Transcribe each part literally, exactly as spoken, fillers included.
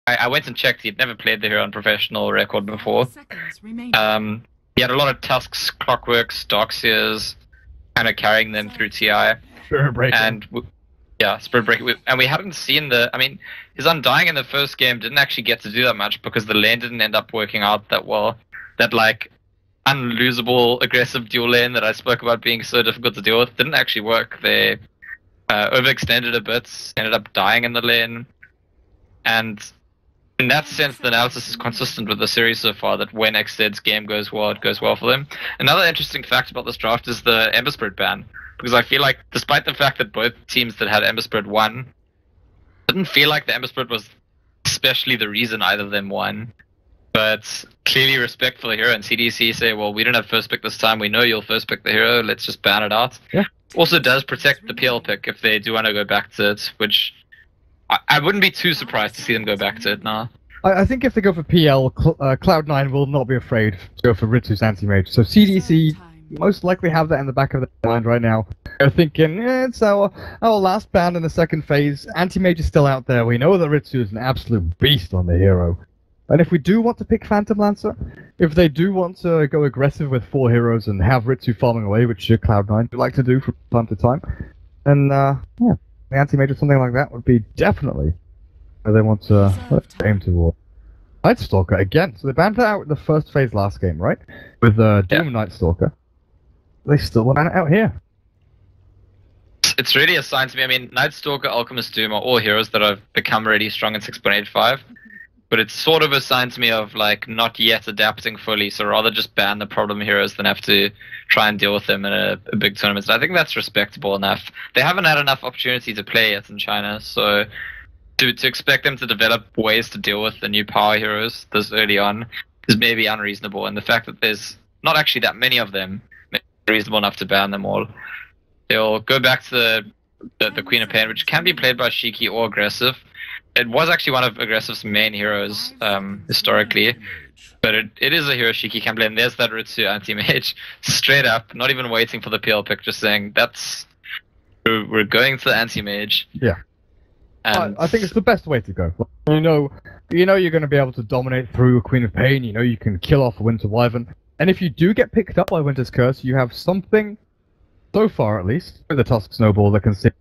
I, I went and checked. He'd never played the hero on professional record before. Um, he had a lot of Tusks, Clockworks, Darkseers, kind of carrying them through T I. Spirit Breaker. And we, yeah, Spirit Breaker. We, and we hadn't seen the. I mean, his Undying in the first game didn't actually get to do that much because the lane didn't end up working out that well. That like unlosable aggressive dual lane that I spoke about being so difficult to deal with didn't actually work. They uh, overextended a bit, ended up dying in the lane, and in that sense, the analysis is consistent with the series so far, that when X Z's game goes well, it goes well for them. Another interesting fact about this draft is the Ember Spirit ban, because I feel like, despite the fact that both teams that had Ember Spirit won, didn't feel like the Ember Spirit was especially the reason either of them won. But clearly respect for the hero, and C D E C say, well, we don't have first pick this time, we know you'll first pick the hero, let's just ban it out. Yeah. Also does protect the P L pick if they do want to go back to it, which I, I wouldn't be too surprised to see them go back to it now. I, I think if they go for P L, Cl uh, Cloud nine will not be afraid to go for Ritsu's anti-mage. So C D E C most likely have that in the back of their mind right now. They're thinking, eh, it's our, our last ban in the second phase, anti-mage is still out there, we know that Ritsu is an absolute beast on the hero. And if we do want to pick Phantom Lancer, if they do want to go aggressive with four heroes and have Ritsu farming away, which Cloud nine would like to do from time to time, then, uh, yeah, the anti-mage or something like that would be definitely where they want to uh, aim toward. Night Stalker, again, so they banned it out in the first phase last game, right? With uh, Doom yeah. Night Stalker. They still want to ban it out here. It's really a sign to me. I mean, Night Stalker, Alchemist, Doom are all heroes that have become really strong in six point eight five. But it's sort of a sign to me of, like, not yet adapting fully, so rather just ban the problem heroes than have to try and deal with them in a, a big tournament. And I think that's respectable enough. They haven't had enough opportunity to play yet in China, so to, to expect them to develop ways to deal with the new power heroes this early on is maybe unreasonable. And the fact that there's not actually that many of them makes it reasonable enough to ban them all. They'll go back to the, the, the Queen of Pain, which can be played by Shiki or Aggressive. It was actually one of Aggressive's main heroes, um, historically, but it, it is a hero Shiki can play, and there's that Ritsu anti-mage, straight up, not even waiting for the P L pick, just saying, that's, we're, we're going to the anti-mage. Yeah. And I, I think it's the best way to go. You know, you know you're going to be able to dominate through a Queen of Pain, you know you can kill off a Winter Wyvern, and if you do get picked up by Winter's Curse, you have something, so far at least, with the Tusk Snowball that can sit.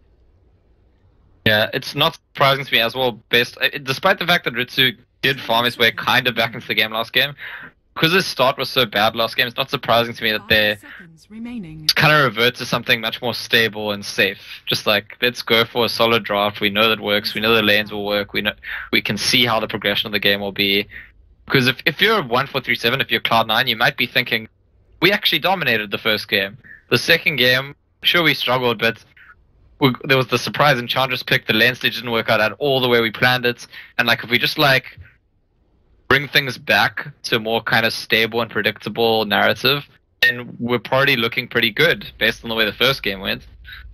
Yeah, it's not surprising to me as well, based, despite the fact that Ritsu did farm his way kind of back into the game last game, because his start was so bad last game, it's not surprising to me that they kind of revert to something much more stable and safe. Just like, let's go for a solid draft, we know that works, we know the lanes will work, we know we can see how the progression of the game will be. Because if, if you're one four three seven, if you're Cloud nine, you might be thinking, we actually dominated the first game. The second game, sure we struggled, but we, there was the surprise Enchantress pick, the lane stage didn't work out at all the way we planned it, and like if we just like bring things back to a more kind of stable and predictable narrative, then we're probably looking pretty good based on the way the first game went.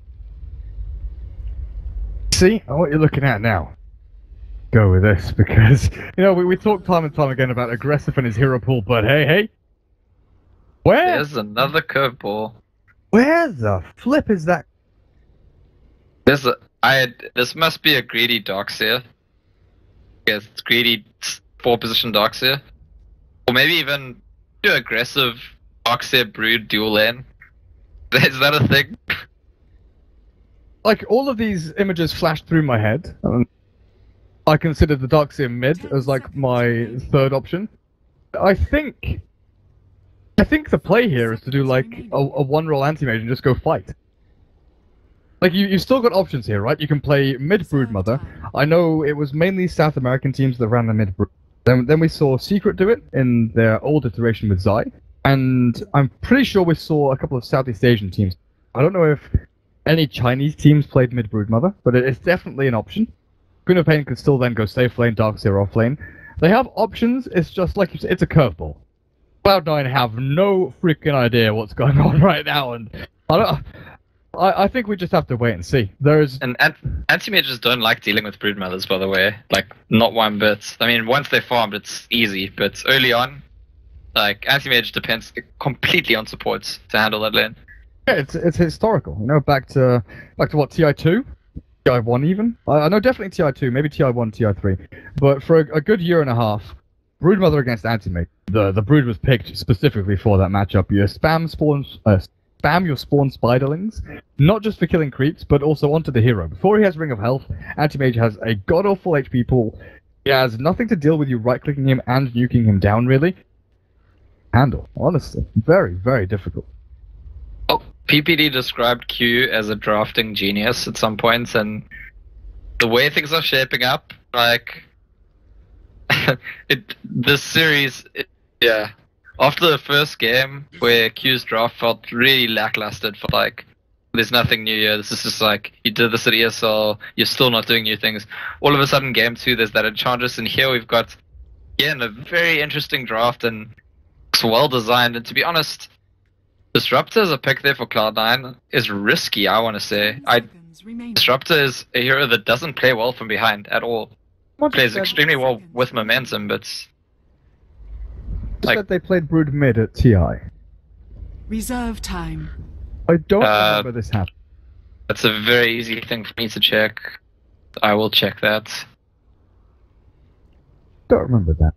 See, what you're looking at now. Go with this, because, you know, we, we talk time and time again about Aggressive and his hero pool, but hey, hey, where? There's another curveball. Where the flip is that? There's a, I had, this must be a greedy Darkseer. Yes, it's greedy four position Darkseer. Or maybe even do aggressive Darkseer Brood dual lane. Is that a thing? Like, all of these images flashed through my head. Um, I considered the Darkseer mid as like my third option. I think... I think the play here is to do like a, a one-roll anti-mage and just go fight. Like, you, you've still got options here, right? You can play mid-Brood Mother. I know it was mainly South American teams that ran the mid-Brood. Then, then we saw Secret do it in their old iteration with Zai. And I'm pretty sure we saw a couple of Southeast Asian teams. I don't know if any Chinese teams played mid-Brood Mother, but it, it's definitely an option. Queen of Pain could still then go safe lane, Darkseer off lane. They have options, it's just like, you said, it's a curveball. Cloud nine have no freaking idea what's going on right now, and I don't... I, I think we just have to wait and see. There's and ant anti-mages don't like dealing with brood mothers, by the way. Like, not one bit. I mean, once they farmed, it's easy, but early on, like, anti-mage depends completely on supports to handle that lane. Yeah, it's it's historical. You know, back to back to what T I two, T I one even. I, I know definitely T I two, maybe T I one, T I three. But for a, a good year and a half, Broodmother against Anti-Mage. The the Brood was picked specifically for that matchup. You spam spawns, uh, spam your spawn spiderlings, not just for killing creeps, but also onto the hero. Before he has Ring of Health, Anti-Mage has a god-awful H P pool. He has nothing to deal with you right-clicking him and nuking him down, really. Handle, honestly. Very, very difficult. Oh, P P D described Q as a drafting genius at some points, and the way things are shaping up, like... it this series, it, yeah. After the first game, where Q's draft felt really lackluster, for like, there's nothing new here. This is just like you did this at E S L, you're still not doing new things. All of a sudden, game two, there's that Enchantress, and here we've got again a very interesting draft and it's well designed. And to be honest, Disruptor as a pick there for Cloud nine is risky. I want to say, I Disruptor is a hero that doesn't play well from behind at all. Plays extremely well with momentum, but like that they played Brood mid at T I. Reserve time. I don't uh, remember this happening. That's a very easy thing for me to check. I will check that. Don't remember that.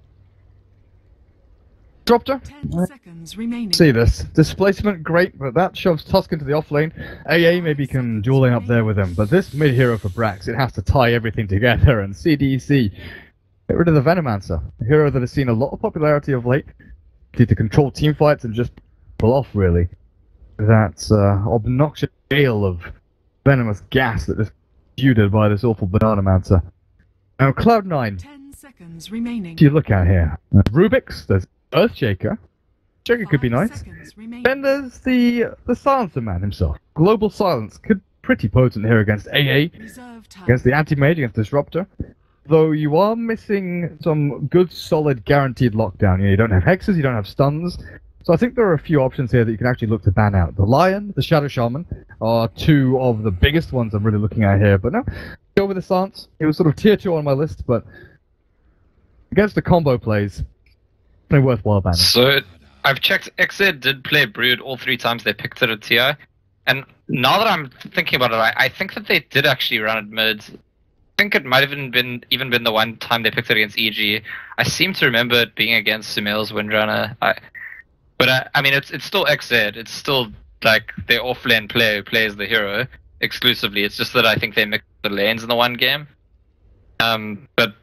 Disruptor. Ten seconds remaining. See this displacement, great, but that shoves Tusk into the off lane. A A maybe can dual lane up there with him, but this mid hero for Brax, it has to tie everything together. And C D E C, get rid of the Venomancer, a hero that has seen a lot of popularity of late. Need to control team fights and just pull off really that uh, obnoxious gale of venomous gas that is exuded by this awful Bananamancer. Now Cloud nine. Ten seconds remaining. Do you look at here? Uh, Rubik's, there's Earthshaker. Shaker could be nice. Then there's the the Silencer Man himself. Global Silence could pretty potent here against A A, against the Anti-Mage, against Disruptor. Though you are missing some good, solid, guaranteed lockdown. You know, you don't have hexes, you don't have stuns. So I think there are a few options here that you can actually look to ban out. The Lion, the Shadow Shaman are two of the biggest ones I'm really looking at here. But no, go with the Silence. It was sort of tier two on my list, but against the combo plays, worthwhile banning. So I've checked. X Z did play Brood all three times they picked it at T I, and now that I'm thinking about it, I, I think that they did actually run it mid. I think it might have even been even been the one time they picked it against E G. I seem to remember it being against Sumail's Windrunner. I, but I, I mean, it's it's still X Z. It's still like their offlane player who plays the hero exclusively. It's just that I think they mixed the lanes in the one game. Um, but.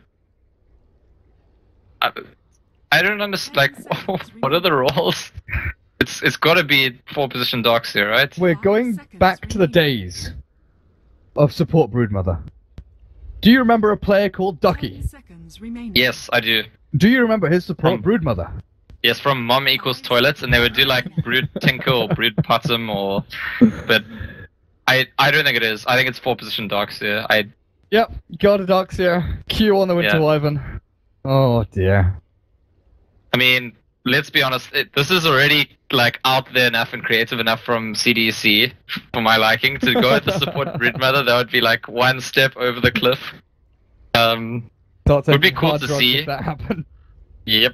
I, I don't understand, like, what are the roles? It's It's got to be four position docs here, right? We're going back to the days of support Broodmother. Do you remember a player called Ducky? Yes, I do. Do you remember his support Um, Broodmother? Yes, from Mom Equals Toilets, and they would do, like, Brood Tinker or Brood Possum or... But I I don't think it is. I think it's four position docs here. I... Yep, got a docs here. Q on the Winter Yeah. Wyvern. Oh, dear. I mean, let's be honest, it, this is already, like, out there enough and creative enough from C D E C, for my liking, to go at the support Broodmother. That would be, like, one step over the cliff. Um, Start would be taking cool hard to drugs see. if that happened. Yep.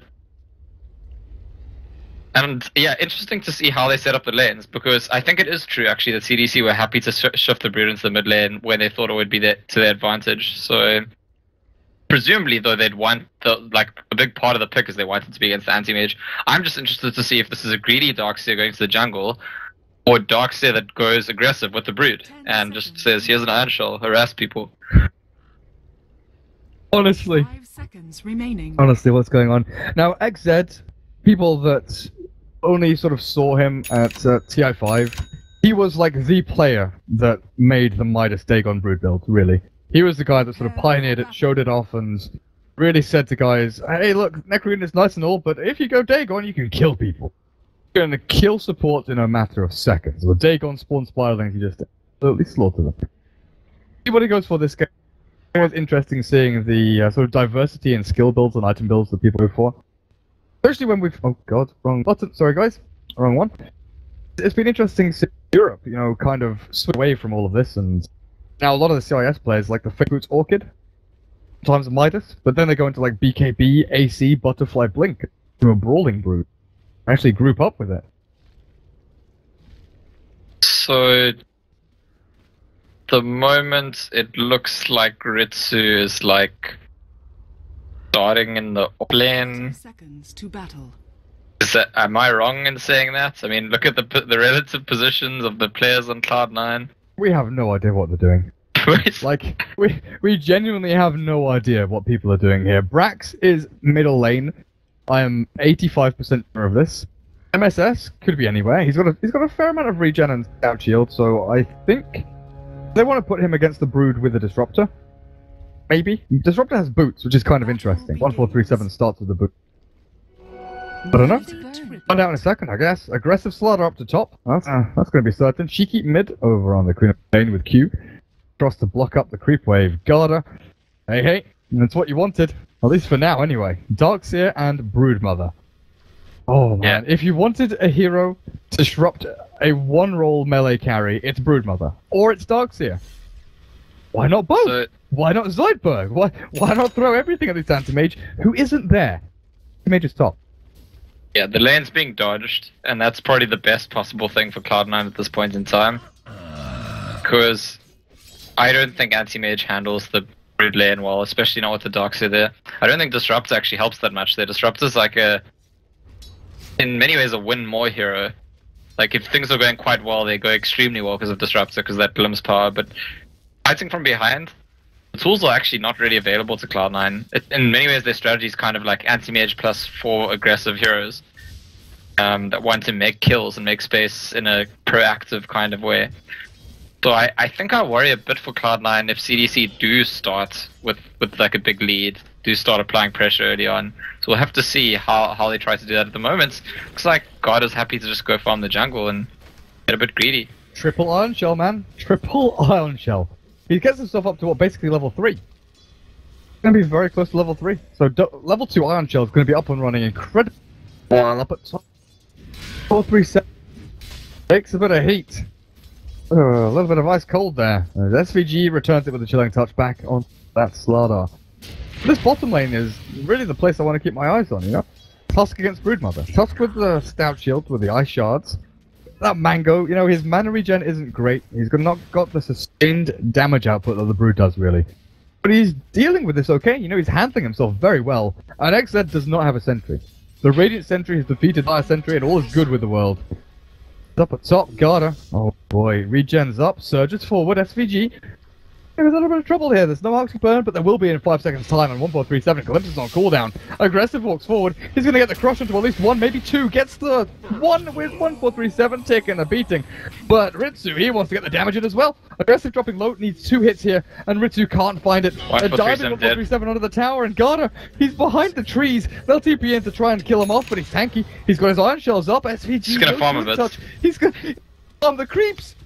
And, yeah, interesting to see how they set up the lanes, because I think it is true, actually, that C D E C were happy to sh shift the Brood into the mid lane when they thought it would be their, to their advantage, so... Presumably, though, they'd want the like a big part of the pick is they wanted to be against the anti-mage. I'm just interested to see if this is a greedy Darkseer going to the jungle, or Darkseer that goes aggressive with the Brood and just says, "Here's an Iron Shell, harass people." Honestly, Five seconds remaining. honestly, what's going on? Now, X Z, people that only sort of saw him at uh, T I five, he was like the player that made the Midas Dagon Brood build, really. He was the guy that sort of pioneered it, showed it off, and really said to guys, hey, look, Necroon is nice and all, but if you go Dagon, you can kill people. You're going to kill support in a matter of seconds. With Dagon spawn spiraling, you just absolutely slaughter them. See what he goes for this game. It was interesting seeing the uh, sort of diversity in skill builds and item builds that people go for. Especially when we've... Oh god, wrong button. Sorry guys, wrong one. It's been interesting seeing Europe, you know, kind of switch away from all of this, and... Now, a lot of the C I S players like the Fake Boots Orchid, sometimes Midas, but then they go into like B K B, A C, Butterfly Blink, to a Brawling Brood. Actually group up with it. So, the moment, it looks like Ritsu is like starting in the up lane. Seconds to battle. Is that, am I wrong in saying that? I mean, look at the the relative positions of the players on Cloud nine. We have no idea what they're doing. Like, we we genuinely have no idea what people are doing here. Brax is middle lane. I am eighty-five percent sure of this. M S S could be anywhere. He's got a he's got a fair amount of regen and scout shield, so I think they want to put him against the Brood with a disruptor. Maybe. Disruptor has boots, which is kind of interesting. one four three seven starts with the boot. I don't know. Find out in a second, I guess. Aggressive Slaughter up to top. That's, uh, that's going to be certain. Cheeky mid over on the Queen of Pain with Q. Cross to block up the creep wave. Garda. Hey, hey. That's what you wanted. At least for now, anyway. Darkseer and Broodmother. Oh, man. Yeah. If you wanted a hero to disrupt a one-roll melee carry, it's Broodmother. Or it's Darkseer. Why not both? So, Why not Zoidberg? Why why not throw everything at this anti-mage who isn't there? Anti-mage is top. yeah, the lane's being dodged, and that's probably the best possible thing for Cloud nine at this point in time. Because I don't think anti-mage handles the Brood lane well, especially not with the Darkseer there. I don't think Disrupt actually helps that much there. Disrupt is like a, in many ways, a win more hero. Like, if things are going quite well, they go extremely well because of Disruptor, because that glimpse power, but fighting from behind, the tools are actually not really available to Cloud nine. It, in many ways, their strategy is kind of like anti-mage plus four aggressive heroes um, that want to make kills and make space in a proactive kind of way. So I, I think I worry a bit for Cloud nine if C D C do start with, with like a big lead, do start applying pressure early on. So we'll have to see how, how they try to do that at the moment. Looks like God is happy to just go farm the jungle and get a bit greedy. Triple Iron Shell, man. Triple Iron Shell. He gets himself up to what, basically level three. Gonna be very close to level three. So do level two Iron Shell is gonna be up and running incredible. While up at top. four three seven. Takes a bit of heat. Uh, a little bit of ice cold there. Uh, S V G returns it with a chilling touch back on that Slardar. This bottom lane is really the place I want to keep my eyes on, you know? Tusk against Broodmother. Tusk with the stout shield, with the ice shards. That Mango, you know, his mana regen isn't great. He's not got the sustained damage output that the Brood does, really. But he's dealing with this okay. You know, he's handling himself very well. And X Z does not have a sentry. The Radiant Sentry has defeated our sentry, and all is good with the world. Up at top, Garda. Oh boy, regen's up, surges forward, S V G. There's a little bit of trouble here. There's no Oxy burn, but there will be in five seconds time on one four three seven. Glimpse is on cooldown. Aggressive walks forward. He's going to get the crush into at least one, maybe two. Gets the one with one four three seven, taking a beating. But Ritsu, he wants to get the damage in as well. Aggressive dropping low, needs two hits here, and Ritsu can't find it. A diving one four three seven onto the tower, and Garda, he's behind the trees. They'll T P in to try and kill him off, but he's tanky. He's got his iron shells up. S V G, He's going to no farm a good bit. touch. He's going to farm the creeps.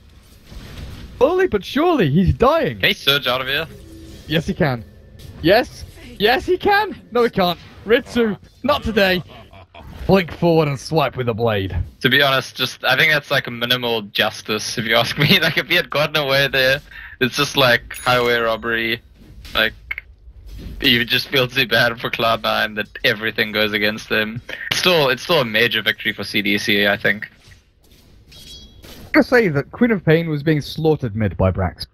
Slowly but surely, he's dying. Can he surge out of here? Yes, he can. Yes. Yes, he can. No, he can't. Ritsu, not today. Blink forward and swipe with the blade. To be honest, just I think that's like a minimal justice, if you ask me. Like, if he had gotten away there, it's just like highway robbery. Like, you just feel too bad for Cloud nine that everything goes against them. It's still, it's still a major victory for C D E C, I think. I'm gonna say that Queen of Pain was being slaughtered mid by Brax.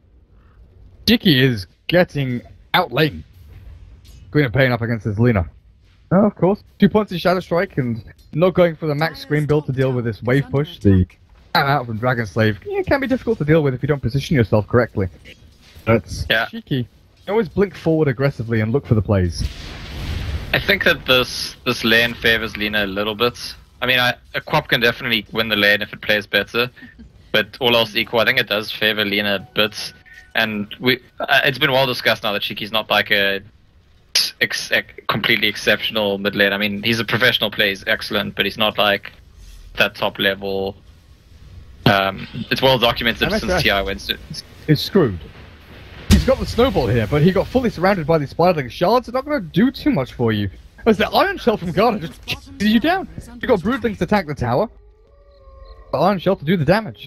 Jiki is getting outlane. Queen of Pain up against his Lina. Oh, of course. Two points in Shadow Strike and not going for the max screen build to deal with this wave push. The out from Dragon Slave, yeah, it can be difficult to deal with if you don't position yourself correctly. That's Yeah. cheeky. Always blink forward aggressively and look for the plays. I think that this this lane favors Lina a little bit. I mean, I, a Quap can definitely win the lane if it plays better, but all else equal, I think it does favor Lina a bit. And we, uh, it's been well discussed now that Shiki's not like a ex ex completely exceptional mid lane. I mean, he's a professional player, he's excellent, but he's not like that top level. Um, it's well documented M S S since T I went. To is screwed. He's got the snowball here, but he got fully surrounded by these spiderling shards. It's not going to do too much for you. As the Iron Shell from Garda just chases you down. You got Broodlings to attack the tower. The Iron Shell to do the damage.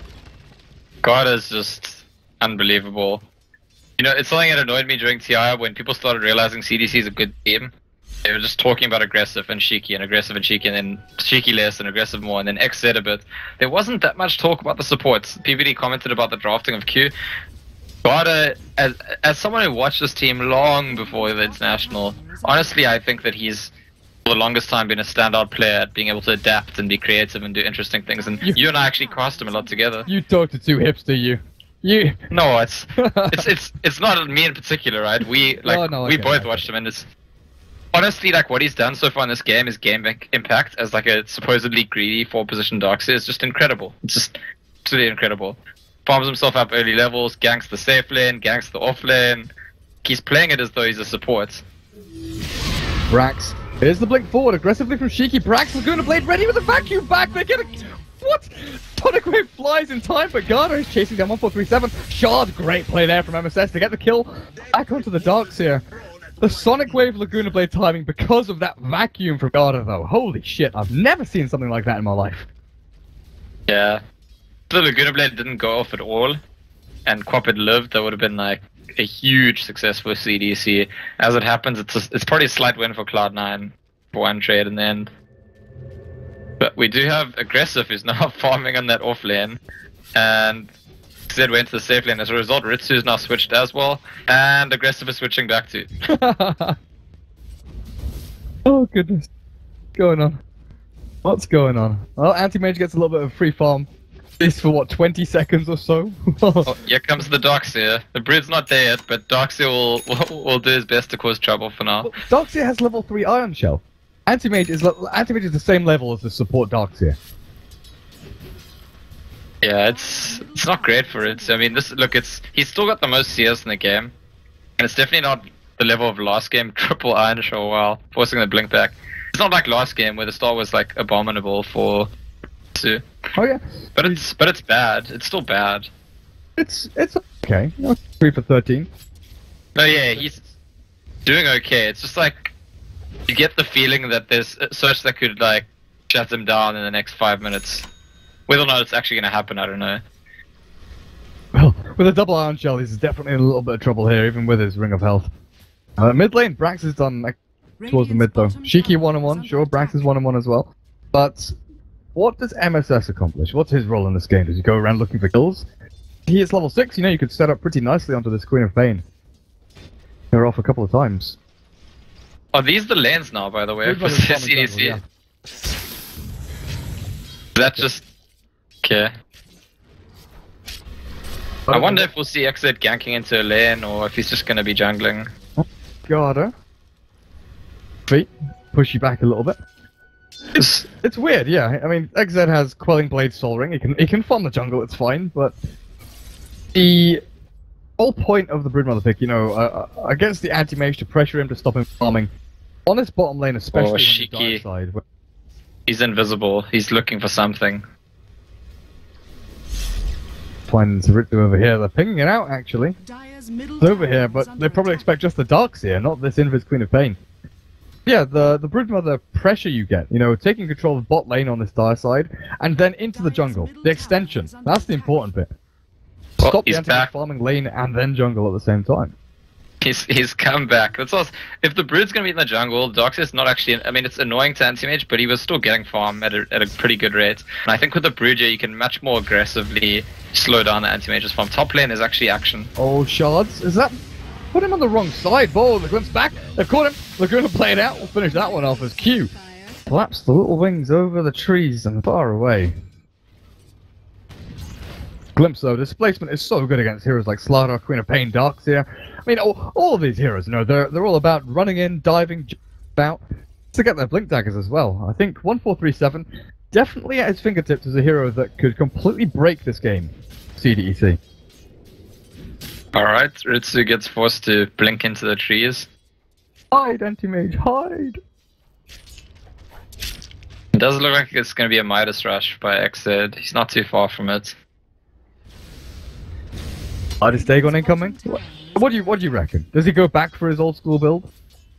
God is just unbelievable. You know, it's something that annoyed me during T I when people started realizing C D C is a good team. They were just talking about aggressive and cheeky and aggressive and cheeky and then cheeky less and aggressive more and then X Z a bit. There wasn't that much talk about the supports. P V D commented about the drafting of Q. Dota, as, as someone who watched this team long before the international, honestly I think that he's for the longest time been a standout player at being able to adapt and be creative and do interesting things, and you, you and I actually crossed him a lot together. You talk to two hipster, you. You. No, it's it's it's it's not me in particular, right? We like oh, no, we okay, both okay. watched him, and it's honestly like what he's done so far in this game, his game impact as like a supposedly greedy four position Darkseer is just incredible. It's just absolutely incredible. Farms himself up early levels, ganks the safe lane, ganks the off lane. He's playing it as though he's a support. Brax. Here's the blink forward aggressively from Shiki. Brax Laguna Blade ready with a vacuum back. They get a what? Tonic Wave flies in time, but Garda is chasing down one four three seven. Shard, great play there from M S S to get the kill. Back onto the Darkseer. The Sonic Wave Laguna Blade timing because of that vacuum from Garda though. Holy shit, I've never seen something like that in my life. Yeah. If the Laguna Blade didn't go off at all, and Quap had lived, that would have been like a huge success for C D E C. As it happens, it's a, it's probably a slight win for Cloud nine for one trade in the end. But we do have Aggressive who's now farming on that off lane, and Zed went to the safe lane. As a result, Ritsu's now switched as well, and Aggressive is switching back too. Oh goodness. What's going on? What's going on? Well, Anti-Mage gets a little bit of free farm. At least for what, twenty seconds or so? Oh, here comes the Darkseer. The Brood's not there yet, but Darkseer will, will, will do his best to cause trouble for now. Well, Darkseer has level three Iron Shell. Anti-Mage is, Anti-Mage is the same level as the support Darkseer. Yeah, it's it's not great for it. I mean, this look, it's he's still got the most C S in the game, and it's definitely not the level of last game. Triple Iron Shell while forcing the blink back. It's not like last game where the start was like abominable for Two. Oh yeah, but it's but it's bad. It's still bad. It's it's okay. You know, three for thirteen. No, yeah, he's doing okay. It's just like you get the feeling that there's a search that could like shut him down in the next five minutes. Whether or not it's actually going to happen, I don't know. Well, with a double Iron Shell, he's definitely in a little bit of trouble here, even with his Ring of Health. Uh, mid lane, Brax is done like, towards the mid though. Shiki one on one, sure, Brax is one on one as well. But what does M S S accomplish? What's his role in this game? Does he go around looking for kills? He is level six, you know, you could set up pretty nicely onto this Queen of Pain. They're off a couple of times. Are these the lanes now, by the way, for C D E C? Yeah. That just... Okay. I wonder if we'll see X Z ganking into a lane, or if he's just gonna be jungling. Garda. Feet. Push you back a little bit. It's it's weird, yeah. I mean, X Z has Quelling Blade, Soul Ring. He can he can farm the jungle. It's fine, but the whole point of the Broodmother pick, you know, uh, against the anti-mage to pressure him to stop him farming on this bottom lane, especially oh, on the Shiki. dark side. Where... He's invisible. He's looking for something. Finds Ritsu over here. They're pinging it out actually. It's over here, but they probably expect just the Darkseer, not this Invis Queen of Pain. Yeah, the the Broodmother pressure you get, you know, taking control of bot lane on this dire side, and then into the jungle. The extension. That's the important bit. Well, Stop the he's anti back. farming lane and then jungle at the same time. He's he's come back. That's also, if the Brood's gonna be in the jungle, Darkseer's not actually. I mean, it's annoying to anti-mage, but he was still getting farm at a at a pretty good rate. And I think with the Brood, you can much more aggressively slow down the anti-mage's farm. Top lane is actually action. Oh, shards! Is that put him on the wrong side? Ball, the glimpse back. They've caught him. They're going to play it out. We'll finish that one off as Q. Flaps the little wings over the trees and far away. Glimpse though, displacement is so good against heroes like Slardar, Queen of Pain, Darkseer. I mean, all, all of these heroes, you know, they're they're all about running in, diving, about to get their blink daggers as well. I think one four three seven definitely at his fingertips is a hero that could completely break this game. C D E C. All right, Ritsu gets forced to blink into the trees. Hide, anti-mage, hide. It does look like it's going to be a Midas rush by X Z. He's not too far from it. Midas Dagon incoming. What, what do you what do you reckon? Does he go back for his old school build?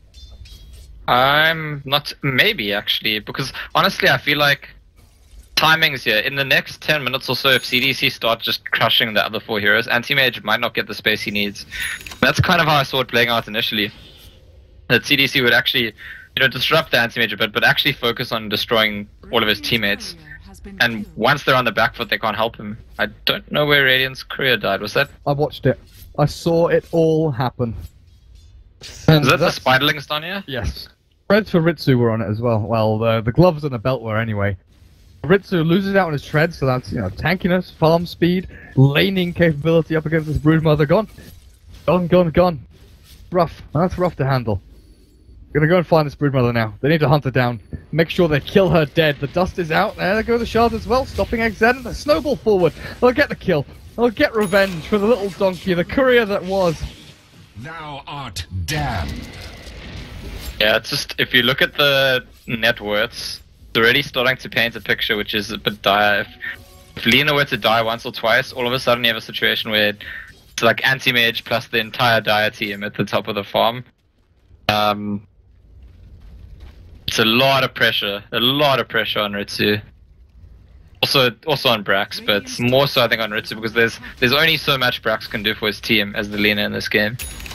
I'm not, maybe actually, because honestly I feel like timings here, in the next ten minutes or so, if C D C starts just crushing the other four heroes, Anti-Mage might not get the space he needs. That's kind of how I saw it playing out initially. That C D C would actually you know, disrupt the anti-mage a bit, but actually focus on destroying all of his teammates. And once they're on the back foot, they can't help him. I don't know where Radiant's courier died. Was that? I watched it. I saw it all happen. And is that the Spiderlings down here? Yes. Treads for Ritsu were on it as well. Well, the, the gloves and the belt were anyway. Ritsu loses out on his treads, so that's, you know, tankiness, farm speed, laning capability up against this Broodmother. Gone. Gone, gone, gone. Rough. That's rough to handle. Gonna go and find this Broodmother now. They need to hunt her down. Make sure they kill her dead. The dust is out. There go the shards as well, stopping X Z. The snowball forward. They'll get the kill. They'll get revenge for the little donkey, the courier that was. Thou art damned. Yeah, it's just, if you look at the net worths, it's already starting to paint a picture which is a bit dire. If, if Lina were to die once or twice, all of a sudden you have a situation where it's like anti-mage plus the entire dire team at the top of the farm. Um, it's a lot of pressure, a lot of pressure on Ritsu. Also, also on Brax, but more so I think on Ritsu because there's there's only so much Brax can do for his team as the Lina in this game.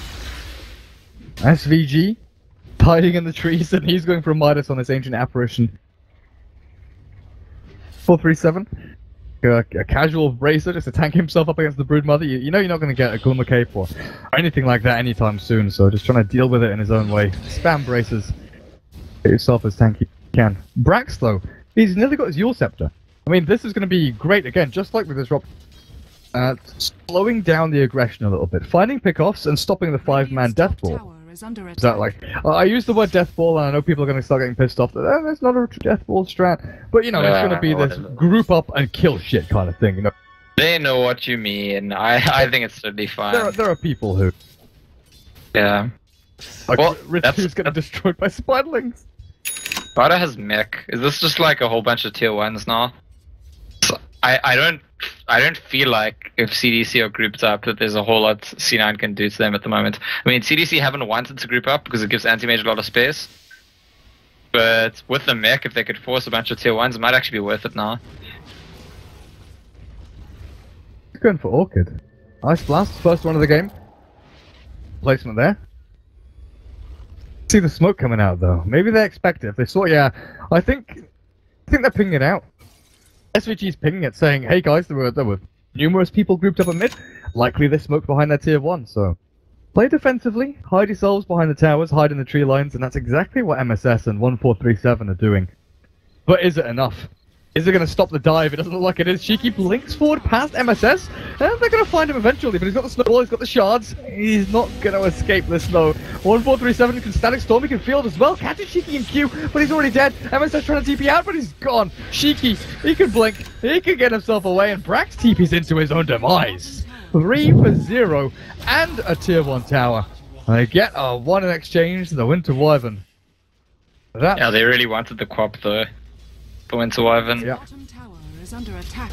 S V G hiding in the trees, and he's going for a Midas on this ancient apparition. four three seven. A, a casual bracer just to tank himself up against the Broodmother. You, you know you're not going to get a Glimmer Cape or, or anything like that anytime soon, so just trying to deal with it in his own way. Spam braces. Get yourself as tanky you can. Brax, though, he's nearly got his Yule Scepter. I mean, this is going to be great, again, just like with this drop. Uh, slowing down the aggression a little bit. Finding pickoffs and stopping the five-man death ball. Is that like, uh, I use the word death ball and I know people are going to start getting pissed off that oh, that's not a death ball strat, but you know, yeah, it's going to be this group up and kill shit kind of thing, you know. They know what you mean. I I think it's totally fine. There are, there are people who, yeah, like, well, Ritsu's getting destroyed by spiderlings. Dota has mech. Is this just like a whole bunch of tier ones now? I I don't I don't feel like if C D C are grouped up that there's a whole lot C nine can do to them at the moment. I mean, C D C haven't wanted to group up because it gives anti-mage a lot of space. But with the mech, if they could force a bunch of tier ones, it might actually be worth it now. Going for Orchid. Ice Blast, first one of the game. Placement there. See the smoke coming out though. Maybe they expect it. If they saw, yeah, I think, I think they're pinging it out. S V G's pinging it, saying, "Hey guys, there were there were numerous people grouped up at mid. Likely they smoked behind their tier one. So play defensively, hide yourselves behind the towers, hide in the tree lines, and that's exactly what M S S and one four three seven are doing. But is it enough? Is it going to stop the dive? It doesn't look like it is. Cheeky blinks forward past M S S, and they're going to find him eventually, but he's got the snowball, he's got the shards. He's not going to escape this though. one four three seven can static storm, he can field as well. Catches Cheeky in Q, but he's already dead. M S S trying to T P out, but he's gone. Cheeky, he can blink, he can get himself away, and Brax T P's into his own demise. three for zero, and a tier one tower. And they get a one in exchange to the Winter Wyvern. That's Yeah, they really wanted the quap though. For Winter Wyvern. Yeah. Bottom tower is under attack.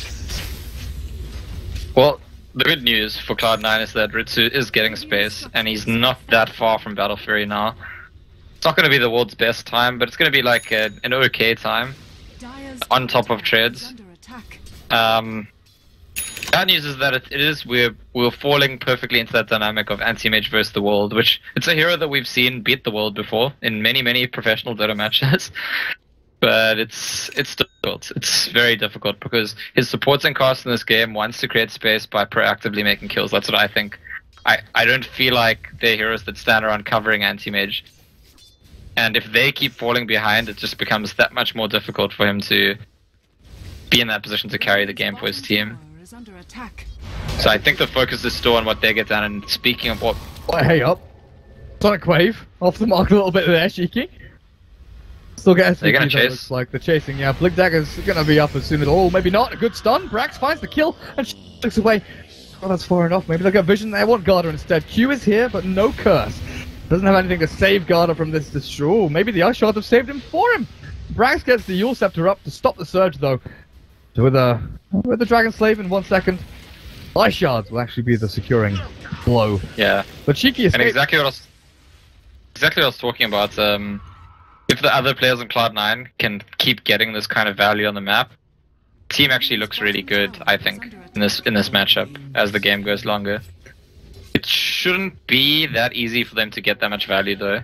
Well, the good news for Cloud nine is that Ritsu is getting space, and he's not that far from Battle Fury now. It's not going to be the world's best time, but it's going to be like a, an okay time. Dire's On top of tower treads. is under attack. Um, bad news is that it, it is we're we're falling perfectly into that dynamic of anti-mage versus the world, which it's a hero that we've seen beat the world before in many many professional Dota matches. But it's it's difficult. It's very difficult because his supporting cost in this game wants to create space by proactively making kills. That's what I think. I, I don't feel like they're heroes that stand around covering anti-mage. And if they keep falling behind, it just becomes that much more difficult for him to be in that position to carry the game for his team. Tower is under attack. So I think the focus is still on what they get done. And speaking of what, Oh, hey up. Sonic Wave, off the mark a little bit there, Cheeky. Still get S V G, They're gonna though, chase. looks like. The chasing, yeah. Blink Dagger's gonna be up as soon as... Oh, maybe not. A good stun. Brax finds the kill and sh looks away. Oh, that's far enough. Maybe they'll get vision. They want Garda instead. Q is here, but no curse. Doesn't have anything to save Garda from this destroy. Oh, maybe the Ice Shards have saved him for him. Brax gets the Yule Scepter up to stop the surge, though. So with, a, with the Dragon Slave in one second, Ice Shards will actually be the securing blow. yeah. But Cheeky escaped. And exactly what I was, exactly what I was talking about. Um, if the other players on Cloud nine can keep getting this kind of value on the map, the team actually looks really good. I think in this in this matchup as the game goes longer. It shouldn't be that easy for them to get that much value though.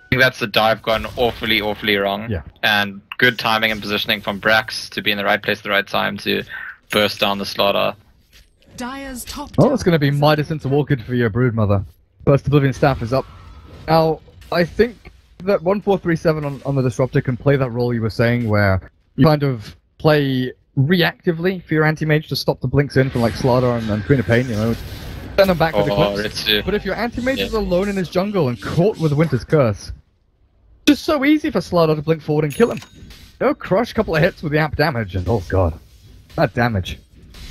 think that's the dive gone awfully, awfully wrong. Yeah. And good timing and positioning from Brax to be in the right place at the right time to burst down the slaughter. Dire's top Well, tower it's going to be is Midas under into Orchid for your Broodmother. First Oblivion Staff is up. Now, I think that one four three seven on, on the Disruptor can play that role you were saying, where you kind of play reactively for your anti-mage to stop the blinks in from like Slardar and, and Queen of Pain, you know. Send them back with Oh, Eclipse. Ritsu. But if your anti-mage Yeah. is alone in his jungle and caught with Winter's Curse, it's just so easy for Slardar to blink forward and kill him. No crush, couple of hits with the amp damage, and oh god, that damage.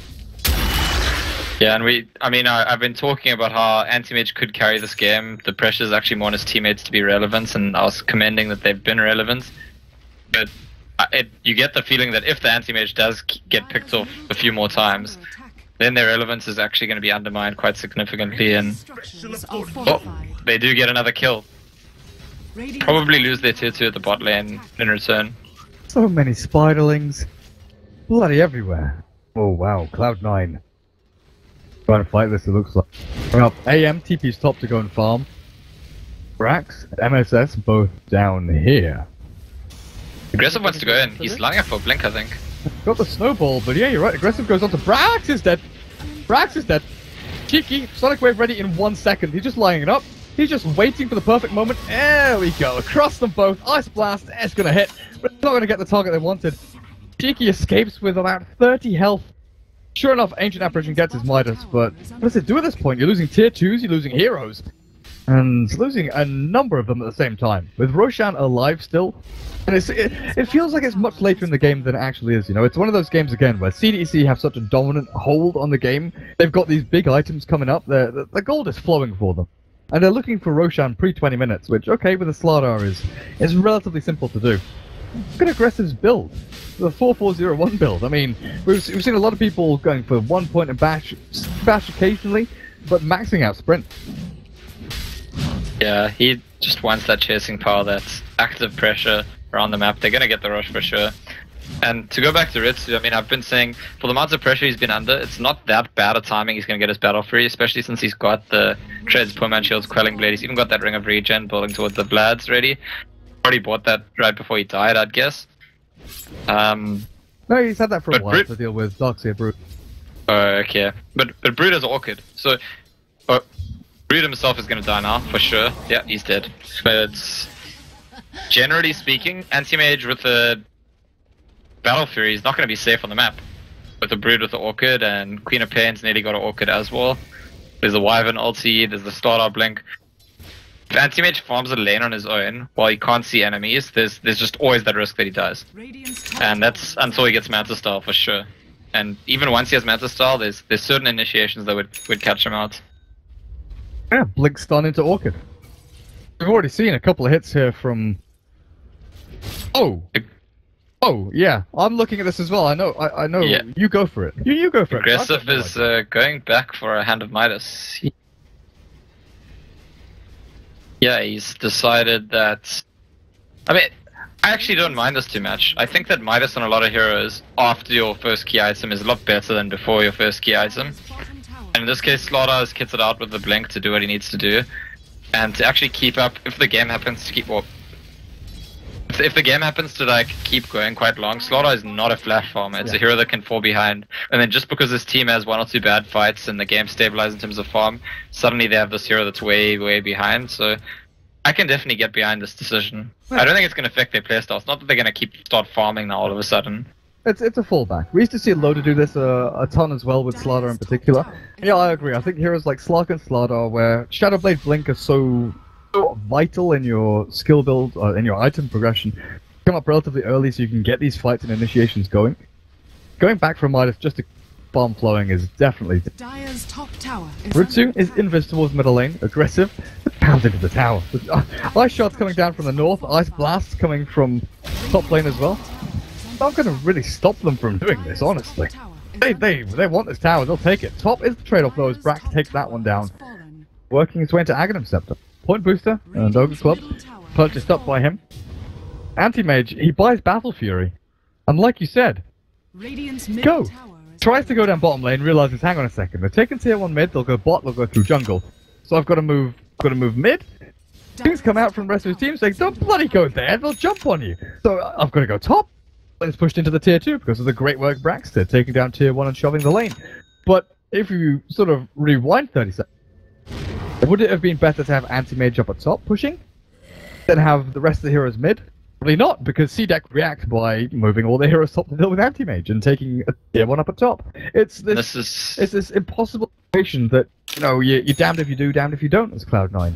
Yeah, and we, I mean, I, I've been talking about how Anti-Mage could carry this game. The pressure is actually more on his teammates to be relevant, and I was commending that they've been relevant. But uh, it, you get the feeling that if the Anti-Mage does k- get picked off a few more times, under attack. then their relevance is actually going to be undermined quite significantly, and Structures are oh, fortified. they do get another kill. Radiant Probably lose their tier two at the bot lane in return. So many spiderlings. Bloody everywhere. Oh wow, Cloud nine. Trying to fight this, it looks like. Coming up, A M, T P's top to go and farm. Brax, M S S, both down here. Aggressive wants to go in. He's lining up for a blink, I think. Got the snowball, but yeah, you're right. Aggressive goes on to Brax is dead. Brax is dead. Cheeky, Sonic Wave ready in one second. He's just lining it up. He's just waiting for the perfect moment. There we go. Across them both. Ice Blast. It's gonna hit, but it's not gonna get the target they wanted. Cheeky escapes with about thirty health. Sure enough, Ancient Apparition gets his Midas, but what does it do at this point? You're losing tier twos, you're losing heroes. And losing a number of them at the same time. With Roshan alive still, and it's, it, it feels like it's much later in the game than it actually is, you know? It's one of those games, again, where C D E C have such a dominant hold on the game. They've got these big items coming up, the, the gold is flowing for them. And they're looking for Roshan pre twenty minutes, which, okay, with a Slardar is, is relatively simple to do. Look at Aggressive's build. The four four zero one build. I mean, we've, we've seen a lot of people going for one point and bash, bash occasionally, but maxing out sprint. Yeah, he just wants that chasing power, that active pressure around the map. They're gonna get the rush for sure. And to go back to Ritsu, I mean, I've been saying, for the amount of pressure he's been under, it's not that bad a timing he's gonna get his battle free, especially since he's got the Treads, Poor Man Shields, Quelling Blade, he's even got that Ring of Regen building towards the Blads ready. Already bought that right before he died, I'd guess. Um, No, he's had that for a But while Brit- to deal with Darkseer Brood. uh, okay. But, but Brood is Orchid, so... Uh, Brood himself is gonna die now, for sure. Yeah, he's dead. But generally speaking, Anti-Mage with the Battle Fury is not gonna be safe on the map. With the Brood with the Orchid, and Queen of Pain's nearly got an Orchid as well. There's the Wyvern ulti, there's the Starter Blink. If Anti-Mage farms a lane on his own, while he can't see enemies, there's there's just always that risk that he dies. Radiant's top And tower that's until he gets Manta Style for sure. And even once he has Manta Style, there's there's certain initiations that would, would catch him out. Yeah, Blink stun into Orchid. We've already seen a couple of hits here from... Oh! Oh, yeah. I'm looking at this as well. I know, I, I know. Yeah. You go for it. You, you go for it. Aggressive I've got no is idea. uh, going back for a Hand of Midas. He- Yeah, he's decided that... I mean, I actually don't mind this too much. I think that Midas on a lot of heroes after your first key item is a lot better than before your first key item. bottom tower And in this case, Slaughter has kitted out with the Blink to do what he needs to do. And to actually keep up, if the game happens to keep... Well, if, if the game happens to like keep going quite long, Slaughter is not a flash farmer. It's Yeah. a hero that can fall behind. And then just because his team has one or two bad fights and the game stabilizes in terms of farm, suddenly they have this hero that's way, way behind. So I can definitely get behind this decision. I don't think it's going to affect their playstyle. It's not that they're going to keep start farming now all of a sudden. It's, it's a fallback. We used to see Loda do this uh, a ton as well with Slardar in particular. Yeah, I agree. I think heroes like Slark and Slardar, where Shadowblade Blink are so, so vital in your skill build, uh, in your item progression, come up relatively early so you can get these fights and initiations going. Going back from Midas just to farm flowing is definitely... Dire's top tower is Ritsu under is attack. invis towards middle lane, aggressive, pounds into the tower. Uh, ice shots coming down from the north, ice blasts coming from top lane as well. Not going to really stop them from doing this, honestly. Tower is They, under they, they want this tower, they'll take it. Top is the trade-off though, as Brax takes that one down. fallen. Working his way into Aghanim Scepter. Point booster, and Ogre Club, purchased up by him. Anti-Mage, he buys Battle Fury. And like you said, Radiant's Go! middle tower is tries to go down bottom lane, realizes, hang on a second, they're taking tier one mid, they'll go bot, they'll go through jungle. So I've got to move, got to move mid, things come out from the rest of his team saying, don't bloody go there, they'll jump on you. So uh, I've got to go top. It's pushed into the tier two because of the great work Brax did, taking down tier one and shoving the lane. But if you sort of rewind thirty seconds, would it have been better to have anti-mage up at top pushing than have the rest of the heroes mid? Probably not, because C D E C reacts by moving all the heroes top to deal with anti-mage and taking a tier one up at top. It's this, This is it's this impossible situation that, you know, you, you're damned if you do, damned if you don't as Cloud nine.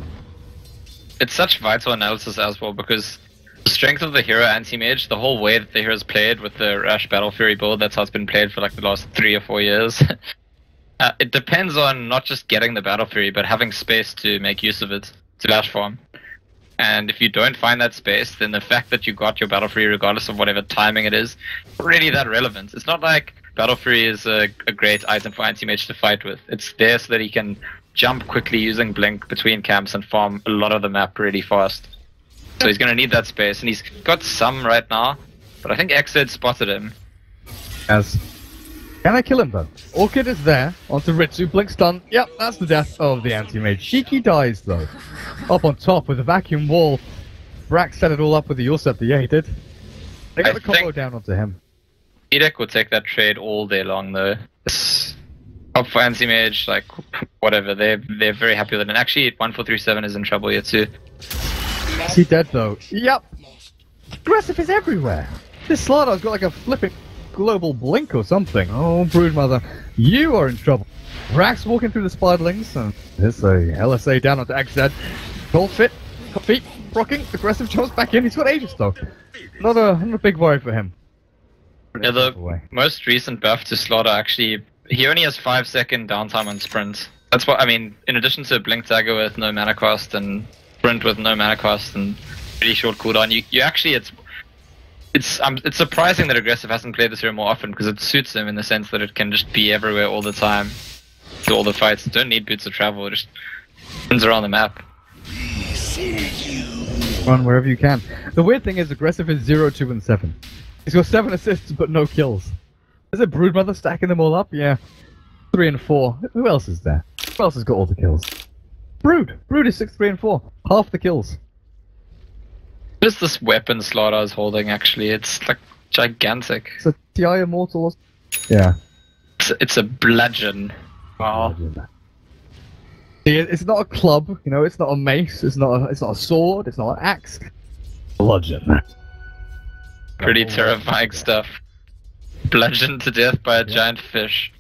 it's such vital analysis as well, because the strength of the hero anti-mage, the whole way that the hero's played with the Rash Battle Fury build, that's how it's been played for like the last three or four years. uh, it depends on not just getting the Battle Fury, but having space to make use of it, to dash farm. And if you don't find that space, then the fact that you got your Battle Fury, regardless of whatever timing it is, really that relevant. It's not like Battle Fury is a, a great item for anti-mage to fight with. It's there so that he can jump quickly using Blink between camps and farm a lot of the map really fast. So he's going to need that space, and he's got some right now, but I think X Z spotted him. As Can I kill him though? Orchid is there, onto Ritsu, blink stun. Yep, that's the death of the anti-mage. Shiki dies though. Up on top with a vacuum wall. Brax set it all up with the Ulcept, yeah he did. They got I the combo think- down onto him. C D E C will take that trade all day long though. It's up for anti-mage, like, whatever, they're, they're very happy with it. And actually, one four three seven is in trouble here too. Is he dead though? Yep! Aggressive is everywhere! This Slardar's got like a flipping global blink or something. Oh, Broodmother, you are in trouble. Brax walking through the spiderlings, and there's a L S A down onto X Z. Cold fit, feet, rocking, aggressive jumps back in. He's got Aegis though. Not a, not a big worry for him. Yeah, the most recent buff to Slaughter actually, he only has five second downtime on sprint. That's what I mean. In addition to Blink Dagger with no mana cost and sprint with no mana cost and pretty short cooldown, you you actually it's it's um, it's surprising that aggressive hasn't played this hero more often because it suits him in the sense that it can just be everywhere all the time. To all the fights, don't need boots of travel. It just runs around the map. Run wherever you can. The weird thing is, aggressive is zero, two, and seven. He's got seven assists but no kills. Is it Broodmother stacking them all up? Yeah. Three and four. Who else is there? Who else has got all the kills? Brood. Brood is six, three, and four. Half the kills. What is this weapon Slaughter is holding? Actually, it's like gigantic. It's a T I Immortal. Or... Yeah. It's, it's a bludgeon. Wow. See, it's not a club, you know. It's not a mace. It's not. A, it's not a sword. It's not an axe. Bludgeon. Pretty terrifying stuff. Bludgeoned to death by a Yeah. giant fish.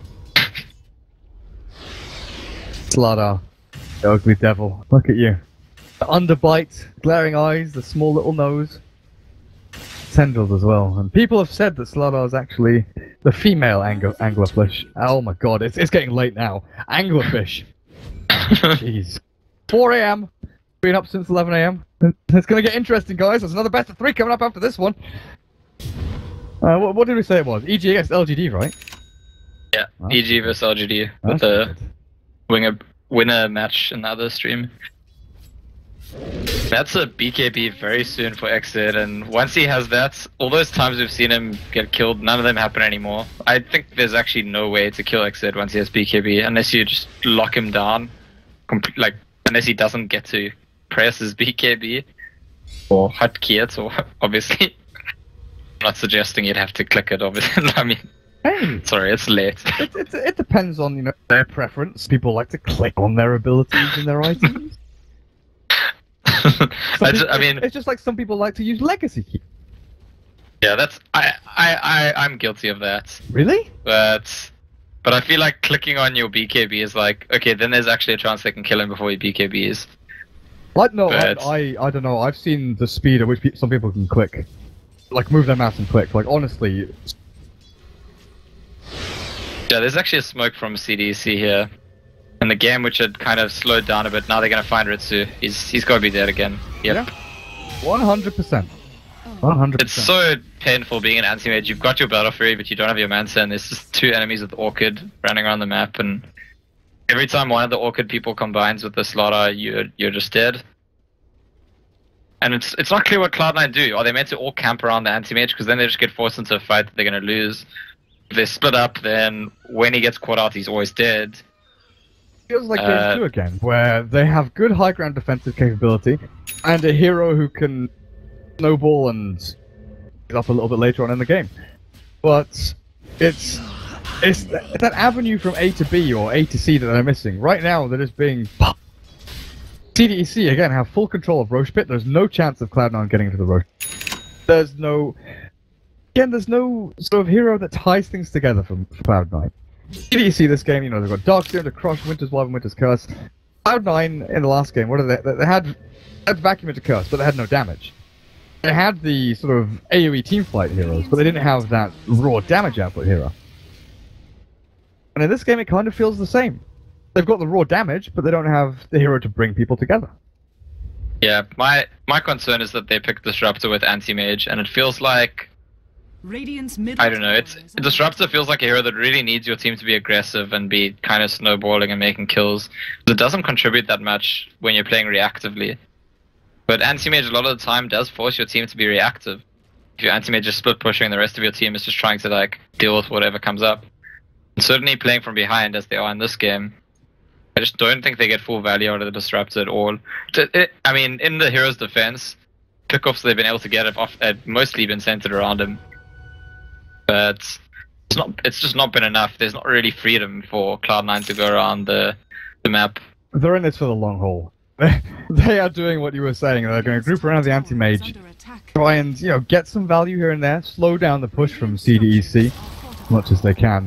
Slardar. The ugly devil. Look at you. The underbite, glaring eyes, the small little nose. Tendrils as well. And people have said that Slardar is actually the female angler anglerfish. Oh my god, it's, it's getting late now. Anglerfish. Jeez. four A M Been up since eleven A M It's gonna get interesting, guys. There's another best of three coming up after this one. Uh, what, what did we say it was? E G against L G D, right? Yeah, Wow. E G versus L G D with That's the good. winger winner match in the other stream. That's a B K B very soon for X Z, and once he has that, all those times we've seen him get killed, none of them happen anymore. I think there's actually no way to kill X Z once he has B K B, unless you just lock him down, compl- like, unless he doesn't get to press his B K B, or hotkey it, or obviously. I'm not suggesting you'd have to click it, obviously. I mean, Hey! sorry, it's late. It, it, it depends on, you know, their preference. People like to click on their abilities and their items. Some I, ju- people- I mean, it's just like some people like to use legacy key. yeah, that's I, I, I, I'm guilty of that. Really? But, but I feel like clicking on your B K B is like, okay, then there's actually a chance they can kill him before he B K B is. Like no, I, But- I I don't know. I've seen the speed at which pe- some people can click, like move their mouse and click. Like honestly, Yeah, there's actually a smoke from C D E C here. And the game which had kind of slowed down a bit, now they're gonna find Ritsu. He's he's gotta be dead again. Yep. one hundred percent, one hundred It's percent. so painful being an anti-mage. You've got your Battle Fury, but you don't have your Mansa, and there's just two enemies with Orchid running around the map, and every time one of the Orchid people combines with the Slaughter, you're, you're just dead. And it's it's not clear what Cloud nine do. Are they meant to all camp around the anti-mage? Because then they just get forced into a fight that they're gonna lose. If they split up, then when he gets caught out, he's always dead. feels like Uh, game two again, where they have good high ground defensive capability, and a hero who can snowball and get up a little bit later on in the game. But it's it's th- that avenue from A to B or A to C that they're missing. Right now, they're just being... C D E C, again, have full control of Roche Pit. There's no chance of Cloud nine getting into the Roche. There's no... Again, there's no sort of hero that ties things together from Cloud nine. C D E C this game, you know, they've got Darkseer to crush Winter's Wild and Winter's Curse. Cloud nine in the last game, what are they? They had, they had Vacuum into Curse, but they had no damage. They had the sort of AoE teamfight heroes, but they didn't have that raw damage output hero. And in this game, it kind of feels the same. They've got the raw damage, but they don't have the hero to bring people together. Yeah, my my concern is that they picked Disruptor with Anti-Mage, and it feels like... Radiant's middle I don't know, it's tower is under Disruptor feels like a hero that really needs your team to be aggressive and be kind of snowballing and making kills. It doesn't contribute that much when you're playing reactively. But Anti-Mage a lot of the time does force your team to be reactive. If your Anti-Mage is split pushing and the rest of your team is just trying to like deal with whatever comes up. And certainly playing from behind as they are in this game, I just don't think they get full value out of the Disruptor at all. It, it, I mean, in the hero's defense, pickoffs they've been able to get have, off, have mostly been centered around him. But it's not. It's just not been enough. There's not really freedom for Cloud nine to go around the the map. They're in this for the long haul. They are doing what you were saying. They're going to group around the is Anti-Mage, under attack. try and, you know, get some value here and there, slow down the push from C D E C as much as they can.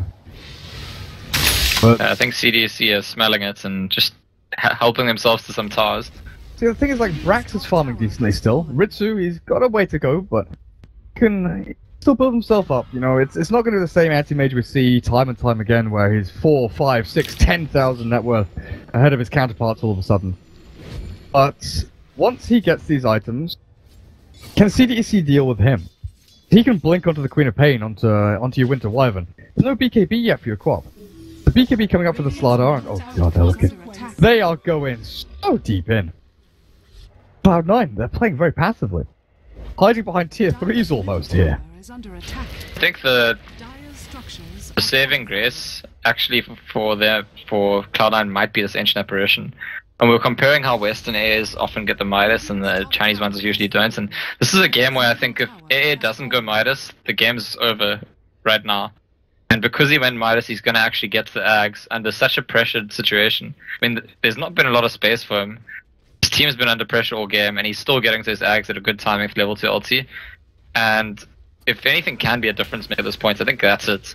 But I think C D E C is smelling it and just ha- helping themselves to some towers. see, the thing is, like, Brax is farming decently still. Ritsu, he's got a way to go, but can still build himself up. You know, it's it's not going to be the same Anti-Mage we see time and time again, where he's four, five, six, ten thousand net worth ahead of his counterparts all of a sudden. But once he gets these items, can C D E C deal with him? He can blink onto the Queen of Pain, onto onto your Winter Wyvern. There's no B K B yet for your Quap. The B K B coming up for the Slardar, and oh god, they're looking. They are going so deep in. Cloud nine, they're playing very passively. Hiding behind tier threes almost here. Is under attack. I think the Dire's structures the saving grace actually for, for their for Cloud nine might be this Ancient Apparition. And we were comparing how Western A As often get the Midas and the Chinese ones usually don't. And this is a game where I think if A A doesn't go Midas, the game's over right now. And because he went Midas, he's going to actually get to the Ags under such a pressured situation. I mean, there's not been a lot of space for him. His team's been under pressure all game, and he's still getting to his Ags at a good timing for level two ulti. And if anything can be a difference maker at this point, I think that's it.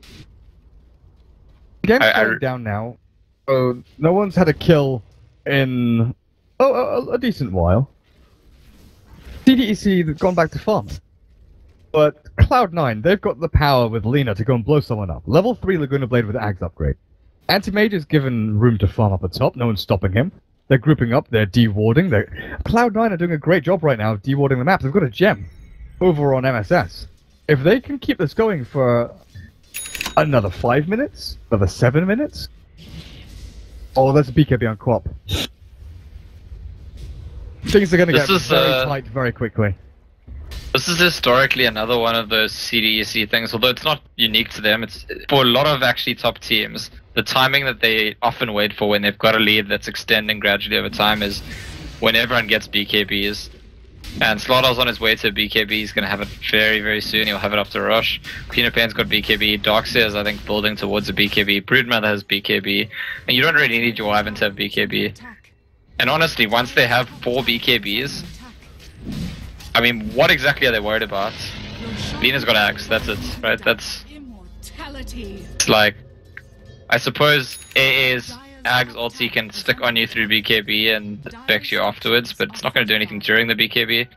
Game's I- I- slowing down now. So no one's had a kill in oh a, a decent while. C D E C have gone back to farm. But Cloud nine, they've got the power with Lina to go and blow someone up. Level three Laguna Blade with Ags upgrade. Anti-Mage is given room to farm up at top, no one's stopping him. They're grouping up, they're de-warding. They're... Cloud nine are doing a great job right now of de-warding the map. They've got a gem over on M S S. If they can keep this going for another five minutes, another seven minutes... Oh, there's a B K B on Quap. Things are going to This get is, very uh, tight very quickly. This is historically another one of those C D E C things, although it's not unique to them. It's for a lot of actually top teams. The timing that they often wait for when they've got a lead that's extending gradually over time is when everyone gets B K Bs. And Slardar's on his way to B K B. He's going to have it very, very soon. He'll have it after Rush. Queen of Pain's got B K B. Darkseer is, I think, building towards a B K B. Broodmother has B K B. And you don't really need your Wyvern to have B K B. attack. And honestly, once they have four B K Bs, I mean, what exactly are they worried about? Lina's got Axe, that's it, right? That's, Immortality. it's like, I suppose A A's Ags ulti can stick on you through B K B and vex you afterwards, but it's not going to do anything during the B K B.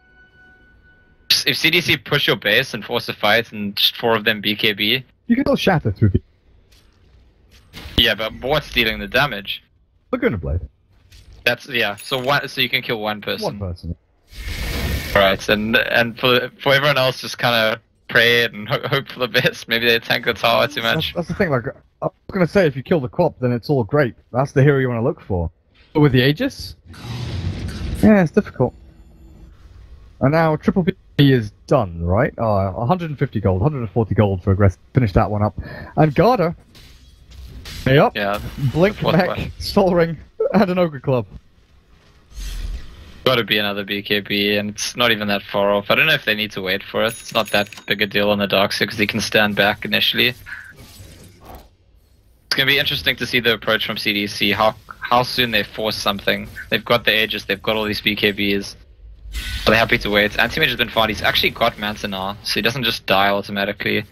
If C D C push your base and force a fight and just four of them B K B, You can still shatter through the yeah, but what's dealing the damage? Laguna Blade. That's, yeah, so one, so you can kill one person. One person. Right, and and for for everyone else, just kind of pray and ho hope for the best. Maybe they tank the tower too That's, much. that's the thing, like, I was going to say, if you kill the Quap, then it's all great. That's the hero you want to look for. But with the Aegis? Yeah, it's difficult. And now Triple B is done, right? Uh, one hundred fifty gold, one hundred forty gold for aggressive. Finish that one up. And Garda, Hey up. Yeah. Blink, the fourth mech, one. Soul Ring, and an Ogre Club. Got to be another B K B, and it's not even that far off. I don't know if they need to wait for it. It's not that big a deal on the dark side because he can stand back initially. It's gonna be interesting to see the approach from C D E C. How how soon they force something. They've got the Aegis. They've got all these B K Bs. Are they happy to wait? Anti-Mage has been fine. He's actually got Manta now, so he doesn't just die automatically.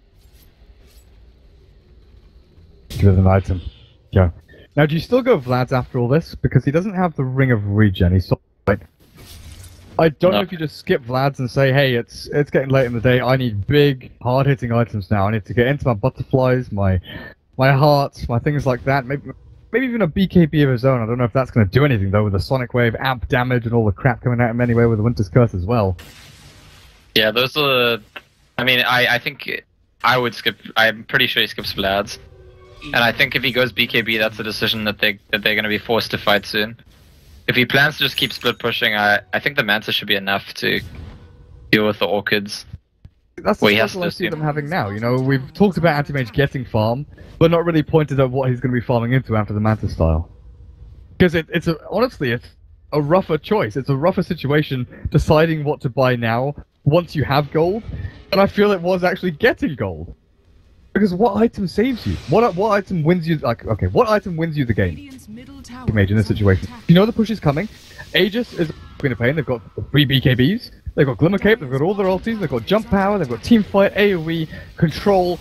Give it an item. Yeah. Now, do you still go Vlad's after all this? Because he doesn't have the Ring of Regen. He's sort of like... I don't No. know if you just skip Vlad's and say, hey, it's it's getting late in the day. I need big, hard-hitting items now. I need to get into my butterflies, my my hearts, my things like that. Maybe maybe even a B K B of his own. I don't know if that's going to do anything, though, with the Sonic Wave, amp damage, and all the crap coming at him anyway with the Winter's Curse as well. Yeah, those are the... I mean, I, I think I would skip... I'm pretty sure he skips Vlad's. And I think if he goes B K B, that's a decision that they that they're going to be forced to fight soon. If he plans to just keep split pushing, I I think the Manta should be enough to deal with the Orchids. That's the Well, he has struggle I to see assume. them having now. You know, we've talked about Anti-Mage getting farm, but not really pointed out what he's going to be farming into after the Manta style. Because it, it's a, honestly, it's a rougher choice. It's a rougher situation deciding what to buy now once you have gold, and I feel it was actually getting gold. Because what item saves you? What what item wins you? Like, okay, what item wins you the game? Radiant's middle tower Mage in this is under situation. attack. You know the push is coming. Aegis is Queen of Pain. They've got three B K Bs. They've got Glimmer Cape. They've got all their ultis. They've got jump power. They've got team fight, AoE, control.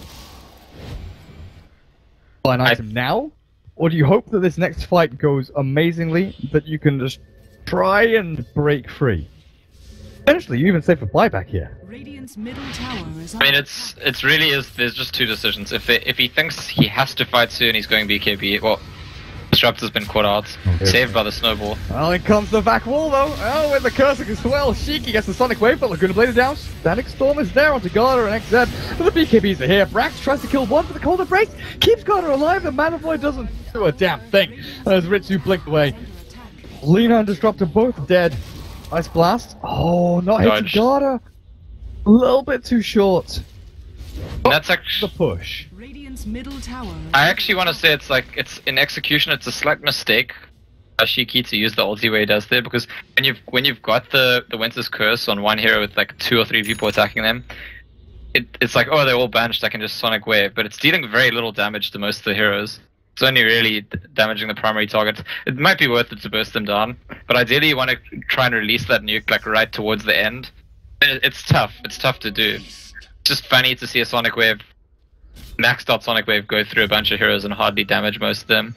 Buy an I- item now, or do you hope that this next fight goes amazingly, that you can just try and break free? Eventually, you even save for buyback here. Radiant's middle tower is I mean, under it's it's really is. There's just two decisions. If it, if he thinks he has to fight soon, he's going B K B. Well, Disruptor's been caught out, Okay. saved by the snowball. Well, in comes the back wall though. Oh, with the cursor as well. Shiki gets the Sonic Wave, but Laguna Blade is down. Static Storm is there onto Garter and X Z. But the B K Bs are here. Brax tries to kill one, but the Cold Embrace keeps Garter alive. The Mana Void doesn't do a damn thing. As Ritsu blinked away. attack. Lina and Disruptor both dead. Ice Blast. Oh, not hitting Dodge. Garter. A little bit too short. And that's The actually. push. Radiant's middle tower. is I actually want to say it's like it's in execution. It's a slight mistake, uh, Shiki, to use the ulti way he does there, because when you've when you've got the the Winter's Curse on one hero with like two or three people attacking them, it, it's like, oh, they're all banished. I can just Sonic Wave, but it's dealing very little damage to most of the heroes. It's only really d- damaging the primary target. It might be worth it to burst them down, but ideally you want to try and release that nuke like right towards the end. It, it's tough. It's tough to do. It's just funny to see a Sonic Wave, maxed out Sonic Wave, go through a bunch of heroes and hardly damage most of them.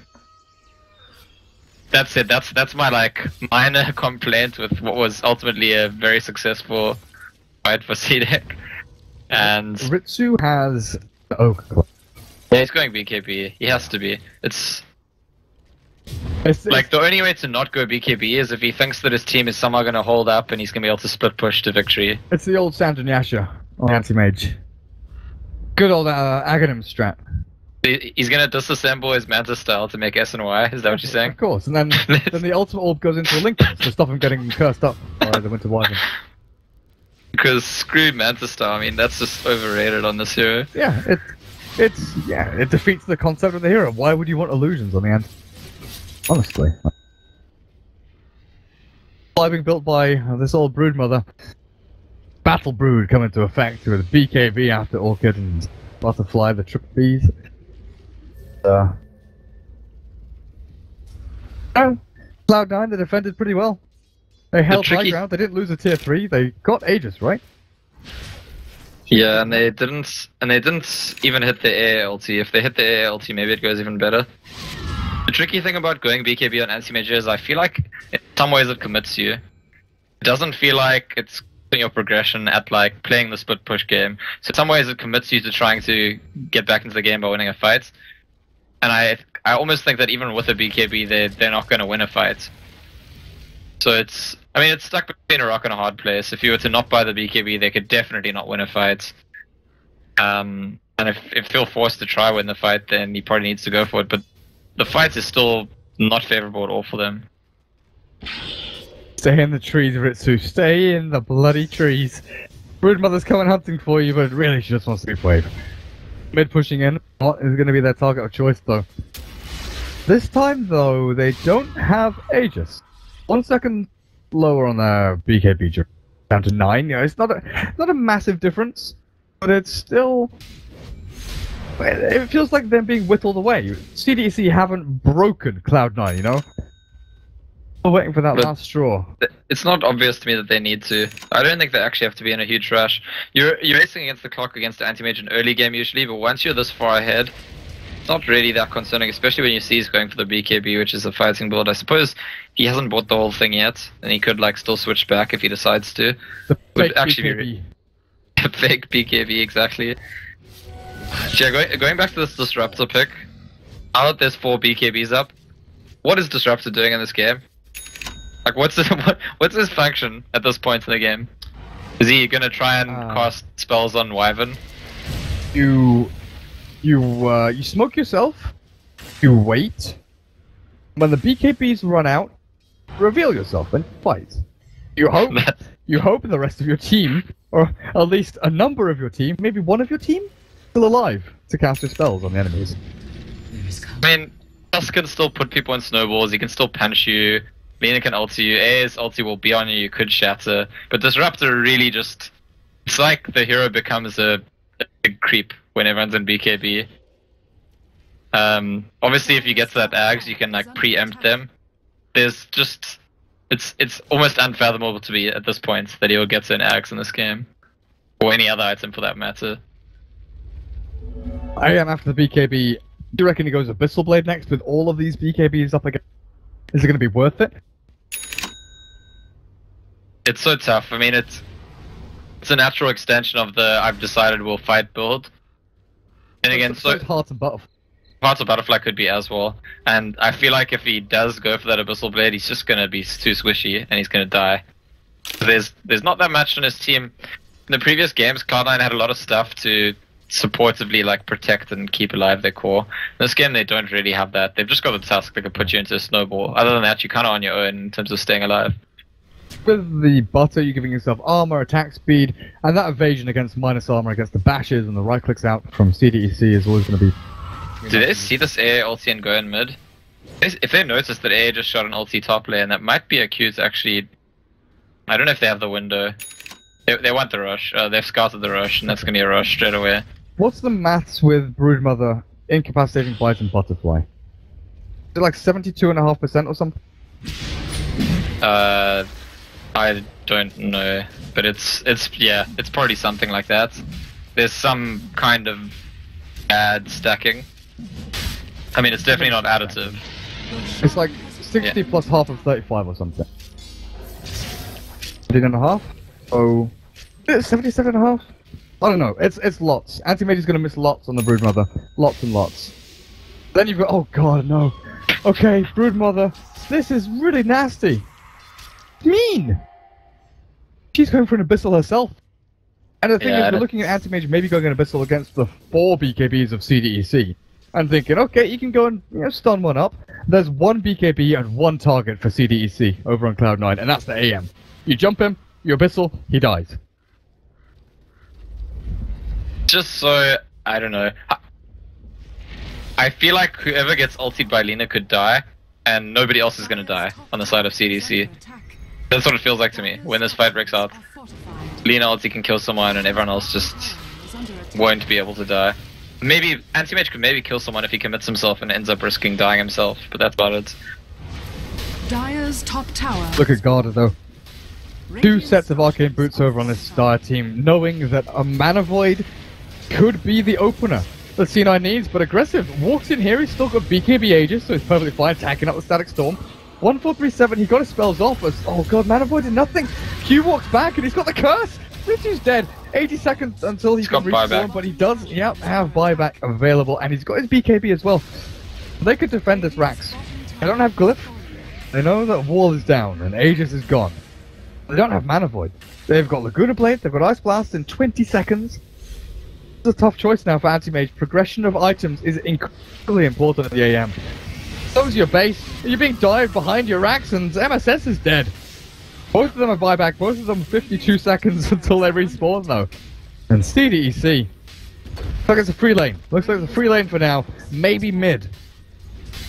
That's it. That's that's my like minor complaint with what was ultimately a very successful fight for C D E C. And Ritsu has the Ogre Club. yeah, he's going B K B. He has to be. It's It's, like the only way to not go B K B is if he thinks that his team is somehow going to hold up and he's going to be able to split push to victory. It's the old Sandra on Anti-Mage. Good old uh, Aghanim strat. He- He's going to disassemble his Manta style to make S and Y. Is that what you're saying? Of course, and then then the ultimate orb goes into a link to stop him getting cursed up by the Winter Wyvern. Because screw Manta style. I mean, that's just overrated on this hero. Yeah, it it's yeah, it defeats the concept of the hero. Why would you want illusions on the end? Honestly. Fly being built by uh, this old brood mother. Battle Brood come into effect with B K B after Orchid and Butterfly, the triple Bs. Uh, oh, Cloud nine, they defended pretty well. They held high tricky- ground, they didn't lose a tier three, they got Aegis, right? Yeah, and they didn't, and they didn't even hit the A A L T. If they hit the A A L T, maybe it goes even better. The tricky thing about going B K B on anti-mage is I feel like in some ways it commits you. It doesn't feel like it's your progression at like playing the split push game. So in some ways it commits you to trying to get back into the game by winning a fight. And I I almost think that even with a B K B, they they're not going to win a fight. So it's, I mean, it's stuck between a rock and a hard place. If you were to not buy the B K B, they could definitely not win a fight. Um, and if if they're forced to try win the fight, then he probably needs to go for it. But the fight is still not favorable at all for them. Stay in the trees, Ritsu. Stay in the bloody trees. Broodmother's coming hunting for you, but really she just wants to be wave. Mid pushing in. What is going to be their target of choice, though? This time, though, they don't have Aegis. One second lower on their B K B, down to nine. You know, it's not a not a massive difference, but it's still. It feels like they're being whittled away. C D E C haven't broken Cloud nine, you know. We're waiting for that But last straw. it's not obvious to me that they need to. I don't think they actually have to be in a huge rush. You're you're racing against the clock against the anti-mage in early game usually, but once you're this far ahead, it's not really that concerning, especially when you see he's going for the B K B, which is a fighting build. I suppose he hasn't bought the whole thing yet, and he could like still switch back if he decides to. The Would fake actually B K B. be a fake B K B, exactly. Yeah, going, going back to this Disruptor pick, now that there's four B K Bs up, what is Disruptor doing in this game? Like, what's the, what, what's his function at this point in the game? Is he gonna try and Uh, cast spells on Wyvern? You, you, uh, you smoke yourself. You wait. When the B K Bs run out, reveal yourself and fight. You hope. You hope the rest of your team, or at least a number of your team, maybe one of your team, still alive to cast your spells on the enemies. I mean, Tusk can still put people in snowballs, he can still punch you, Lena can ulti you, A's ulti will be on you, you could shatter, but Disruptor really just... It's like the hero becomes a, a big creep when everyone's in B K B. Um, obviously if you get to that Ags, you can like preempt them. There's just... It's it's almost unfathomable to me at this point that he'll get to an Ags in this game. Or any other item for that matter. I am after the B K B. Do you reckon he goes Abyssal Blade next with all of these B K Bs up again? Is it going to be worth it? It's so tough. I mean, it's it's a natural extension of the I've decided we'll fight build. And again, so it's Hearts and Butterfly. Parts of Butterfly could be as well. And I feel like if he does go for that Abyssal Blade, he's just going to be too squishy and he's going to die. There's there's not that much on his team. In the previous games, Cloud nine had a lot of stuff to supportively like protect and keep alive their core. In this game, they don't really have that. They've just got the Tusk that could put you into a snowball. Other than that, you're kind of on your own in terms of staying alive. With the butter, you're giving yourself armor, attack speed, and that evasion against minus armor against the bashes and the right clicks out from C D E C is always going to be. Do they see this A ulti and go in mid? If they notice that A just shot an ulti top lane, that might be a cue to actually... I don't know if they have the window. They, they want the rush. Uh, they've scouted the rush, and that's going to be a rush straight away. What's the maths with Broodmother incapacitating Blight and Butterfly? Is it like seventy-two point five percent or something? Uh, I don't know, but it's it's yeah, it's probably something like that. There's some kind of bad stacking. I mean, it's definitely not additive. It's like sixty Yeah. plus half of thirty-five or something. seventeen and a half? Oh, seventy-seven and a half? I don't know. It's it's lots. Anti-Mage is going to miss lots on the Broodmother. Lots and lots. Then you've got... Oh god, no. Okay, Broodmother. This is really nasty. Mean! She's going for an Abyssal herself. And the thing Yeah, is, we're looking at Anti-Mage maybe going an Abyssal against the four B K Bs of C D E C. And thinking, okay, you can go and you know, stun one up. There's one B K B and one target for C D E C over on Cloud nine, and that's the A M. You jump him, you Abyssal, he dies. Just so I don't know. I, I feel like whoever gets ultied by Lena could die, and nobody else is gonna die on the side of C D C. That's what it feels like to me when this fight breaks out. Lena ulti can kill someone, and everyone else just won't be able to die. Maybe Anti-Mage could maybe kill someone if he commits himself and ends up risking dying himself, but that's about it. Dire's top tower. Look at Garda though. Two sets of arcane boots over on this Dire team, knowing that a Mana Void could be the opener that C nine needs, but aggressive. Walks in here, he's still got B K B Aegis, so he's perfectly fine, attacking up the Static Storm. one four three seven, he got his spells off, as, oh god, Mana Void did nothing. Q walks back and he's got the curse! Richie's dead. eighty seconds until he He's can got respawn, buyback. but he does, yep, have buyback available, and he's got his B K B as well. They could defend this Rax. They don't have Glyph. They know that Wall is down and Aegis is gone. They don't have Mana Void. They've got Laguna Blade, they've got Ice Blast in twenty seconds. It's a tough choice now for Anti-Mage. Progression of items is incredibly important at the A M. So's your base. You're being dived behind your Rax and M S S is dead. Both of them are buyback, both of them fifty-two seconds until they respawn though. And C D E C. Looks like it's a free lane. Looks like it's a free lane for now. Maybe mid.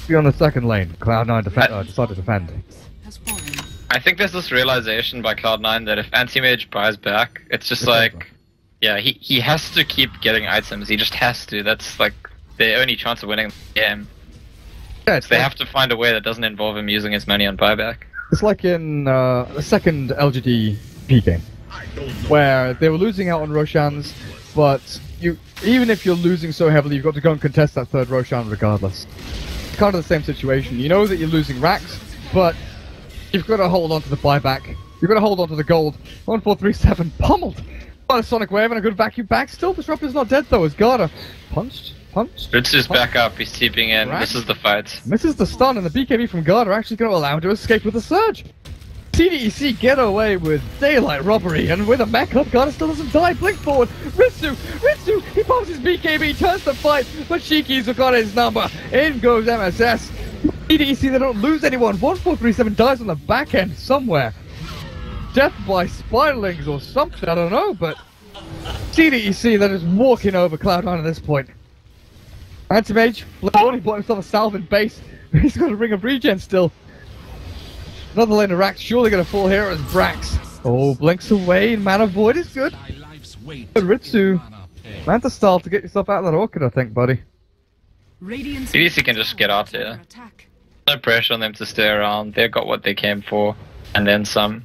Be on the second lane. Cloud nine defend, uh, decide to defend. Has fallen. I think there's this realization by Cloud nine that if Anti-Mage buys back, it's just It's like, over. yeah, he, he has to keep getting items. He just has to. That's like their only chance of winning the game. Yeah, it's So they like, have to find a way that doesn't involve him using his money on buyback. it's like in uh, the second L G D P game, where they were losing out on Roshans, but you even if you're losing so heavily, you've got to go and contest that third Roshan regardless. It's kind of the same situation. You know that you're losing racks, but you've got to hold on to the buyback. You've got to hold on to the gold. one four three seven pummeled by a Sonic Wave and a good vacuum back. Still, Disruptor's not dead though, as Garda punched, punched. Ritsu's punched. back up, he's TPing in, Right. this is the fight. Misses the stun, and the B K B from Garda are actually going to allow him to escape with a surge. C D E C get away with daylight robbery, and with a mech up, Garda still doesn't die. Blink forward, Ritsu, Ritsu, he pops his B K B, turns the fight, but Shiki's have got his number. In goes M S S. C D E C, they don't lose anyone. one four three seven dies on the back end somewhere. Death by spiderlings or something, I don't know, but C D E C, they're just walking over Cloud nine at this point. Anti-Mage, he bought himself a Salvin base. He's got a ring of regen still. Another lane of Rax, surely gonna fall here as Brax. Oh, blinks away, Mana Void is good. Good Ritsu. Manta style to get yourself out of that orchid, I think, buddy. Radiant's C D C can just get out here. attack. No pressure on them to stay around, they got what they came for, and then some.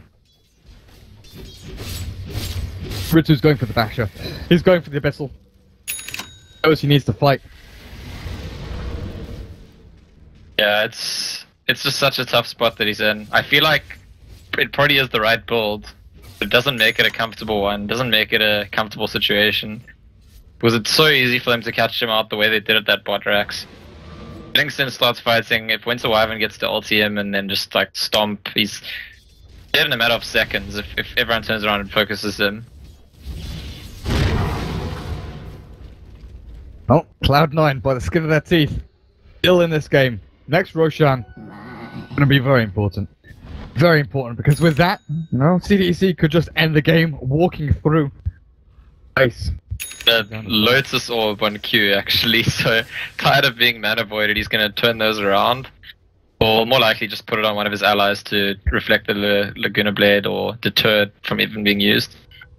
Ritsu's going for the Basher. He's going for the Abyssal. Knows he needs to fight. Yeah, it's it's just such a tough spot that he's in. I feel like it probably is the right build, but it doesn't make it a comfortable one, doesn't make it a comfortable situation. Because it's so easy for them to catch him out the way they did at that bot Rax. Livingston starts fighting, if Winter Wyvern gets to ulti him and then just like stomp, he's dead in a matter of seconds if, if everyone turns around and focuses him. Oh, Cloud nine by the skin of their teeth. Still in this game. Next Roshan. Gonna be very important. Very important, because with that, you know, C D E C could just end the game walking through. Nice. The Lotus Orb on Q actually, so tired of being mana voided, he's gonna turn those around. Or more likely just put it on one of his allies to reflect the La Laguna Blade or deter it from even being used.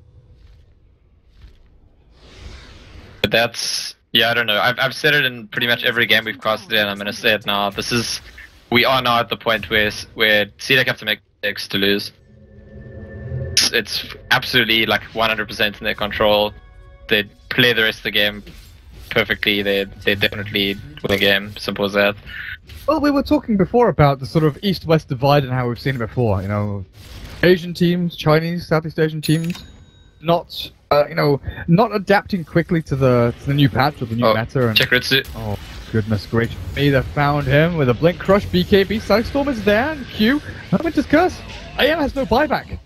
But that's, yeah, I don't know. I've, I've said it in pretty much every game we've casted in, I'm gonna say it now. This is, we are now at the point where, where C D E C have to make mistakes to lose. It's, it's absolutely like one hundred percent in their control. They play the rest of the game perfectly, they they definitely win the game, simple as that. Well, we were talking before about the sort of East-West divide and how we've seen it before, you know, Asian teams, Chinese, Southeast Asian teams, not, uh, you know, not adapting quickly to the to the new patch or the new Oh, meta. And, check Ritsu. oh, goodness gracious me, they found him with a Blink Crush, B K B, Sonic Storm is there, and Q, Winter's Curse. A M has no buyback.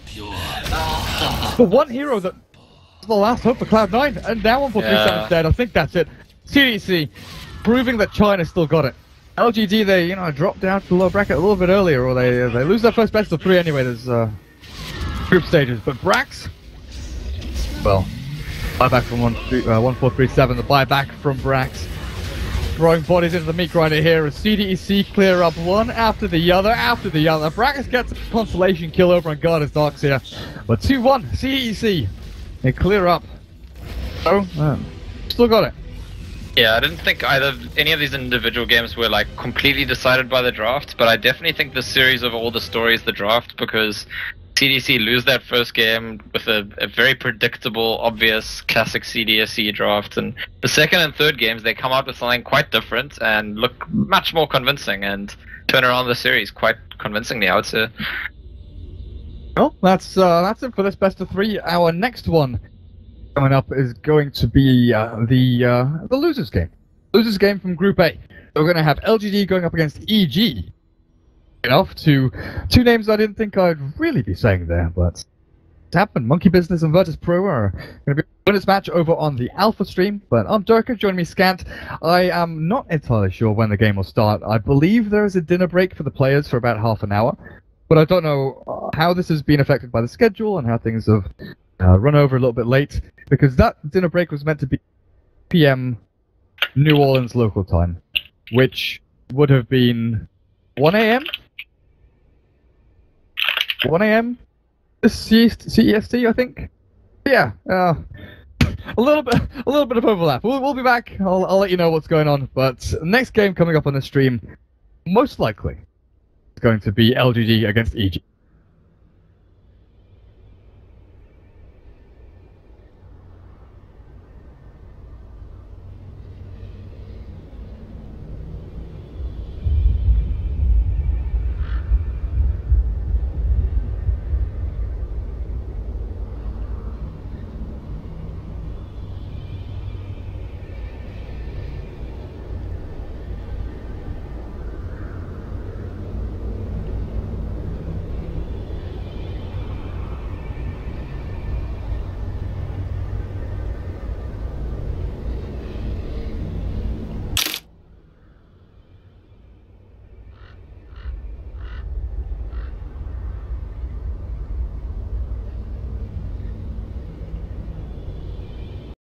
The one hero that the last hope for Cloud nine, and now one four three seven Yeah. dead. I think that's it. C D E C proving that China still got it. L G D, they you know dropped down to the lower bracket a little bit earlier, or they they lose their first best of three anyway. There's uh, group stages, but Brax, well, buyback from one three, uh, one four three seven. The buyback from Brax, throwing bodies into the meat grinder here as C D E C clear up one after the other after the other. Brax gets a consolation kill over on Garda's Docks here, but two one C D E C. They clear up. Oh, um, still got it. Yeah, I didn't think either any of these individual games were like completely decided by the draft, but I definitely think the series of all the stories the draft, because C D C lose that first game with a, a very predictable, obvious, classic C D S C draft, and the second and third games they come out with something quite different and look much more convincing and turn around the series quite convincingly, I would say. Well, that's uh, that's it for this best of three. Our next one coming up is going to be uh, the uh, the losers game. Losers game from Group A. So we're going to have L G D going up against E G. Enough to two names I didn't think I'd really be saying there, but it's happened. Monkey Business and Virtus Pro are going to be in this match over on the Alpha stream. But I'm Durka, join me Scant. I am not entirely sure when the game will start. I believe there is a dinner break for the players for about half an hour. But I don't know how this has been affected by the schedule and how things have uh, run over a little bit late, because that dinner break was meant to be P M New Orleans local time, which would have been one A M one A M C E S T, I think. Yeah, uh, a little bit, a little bit of overlap. We'll, we'll be back. I'll, I'll let you know what's going on. But next game coming up on the stream, most likely, is going to be L G D against E G.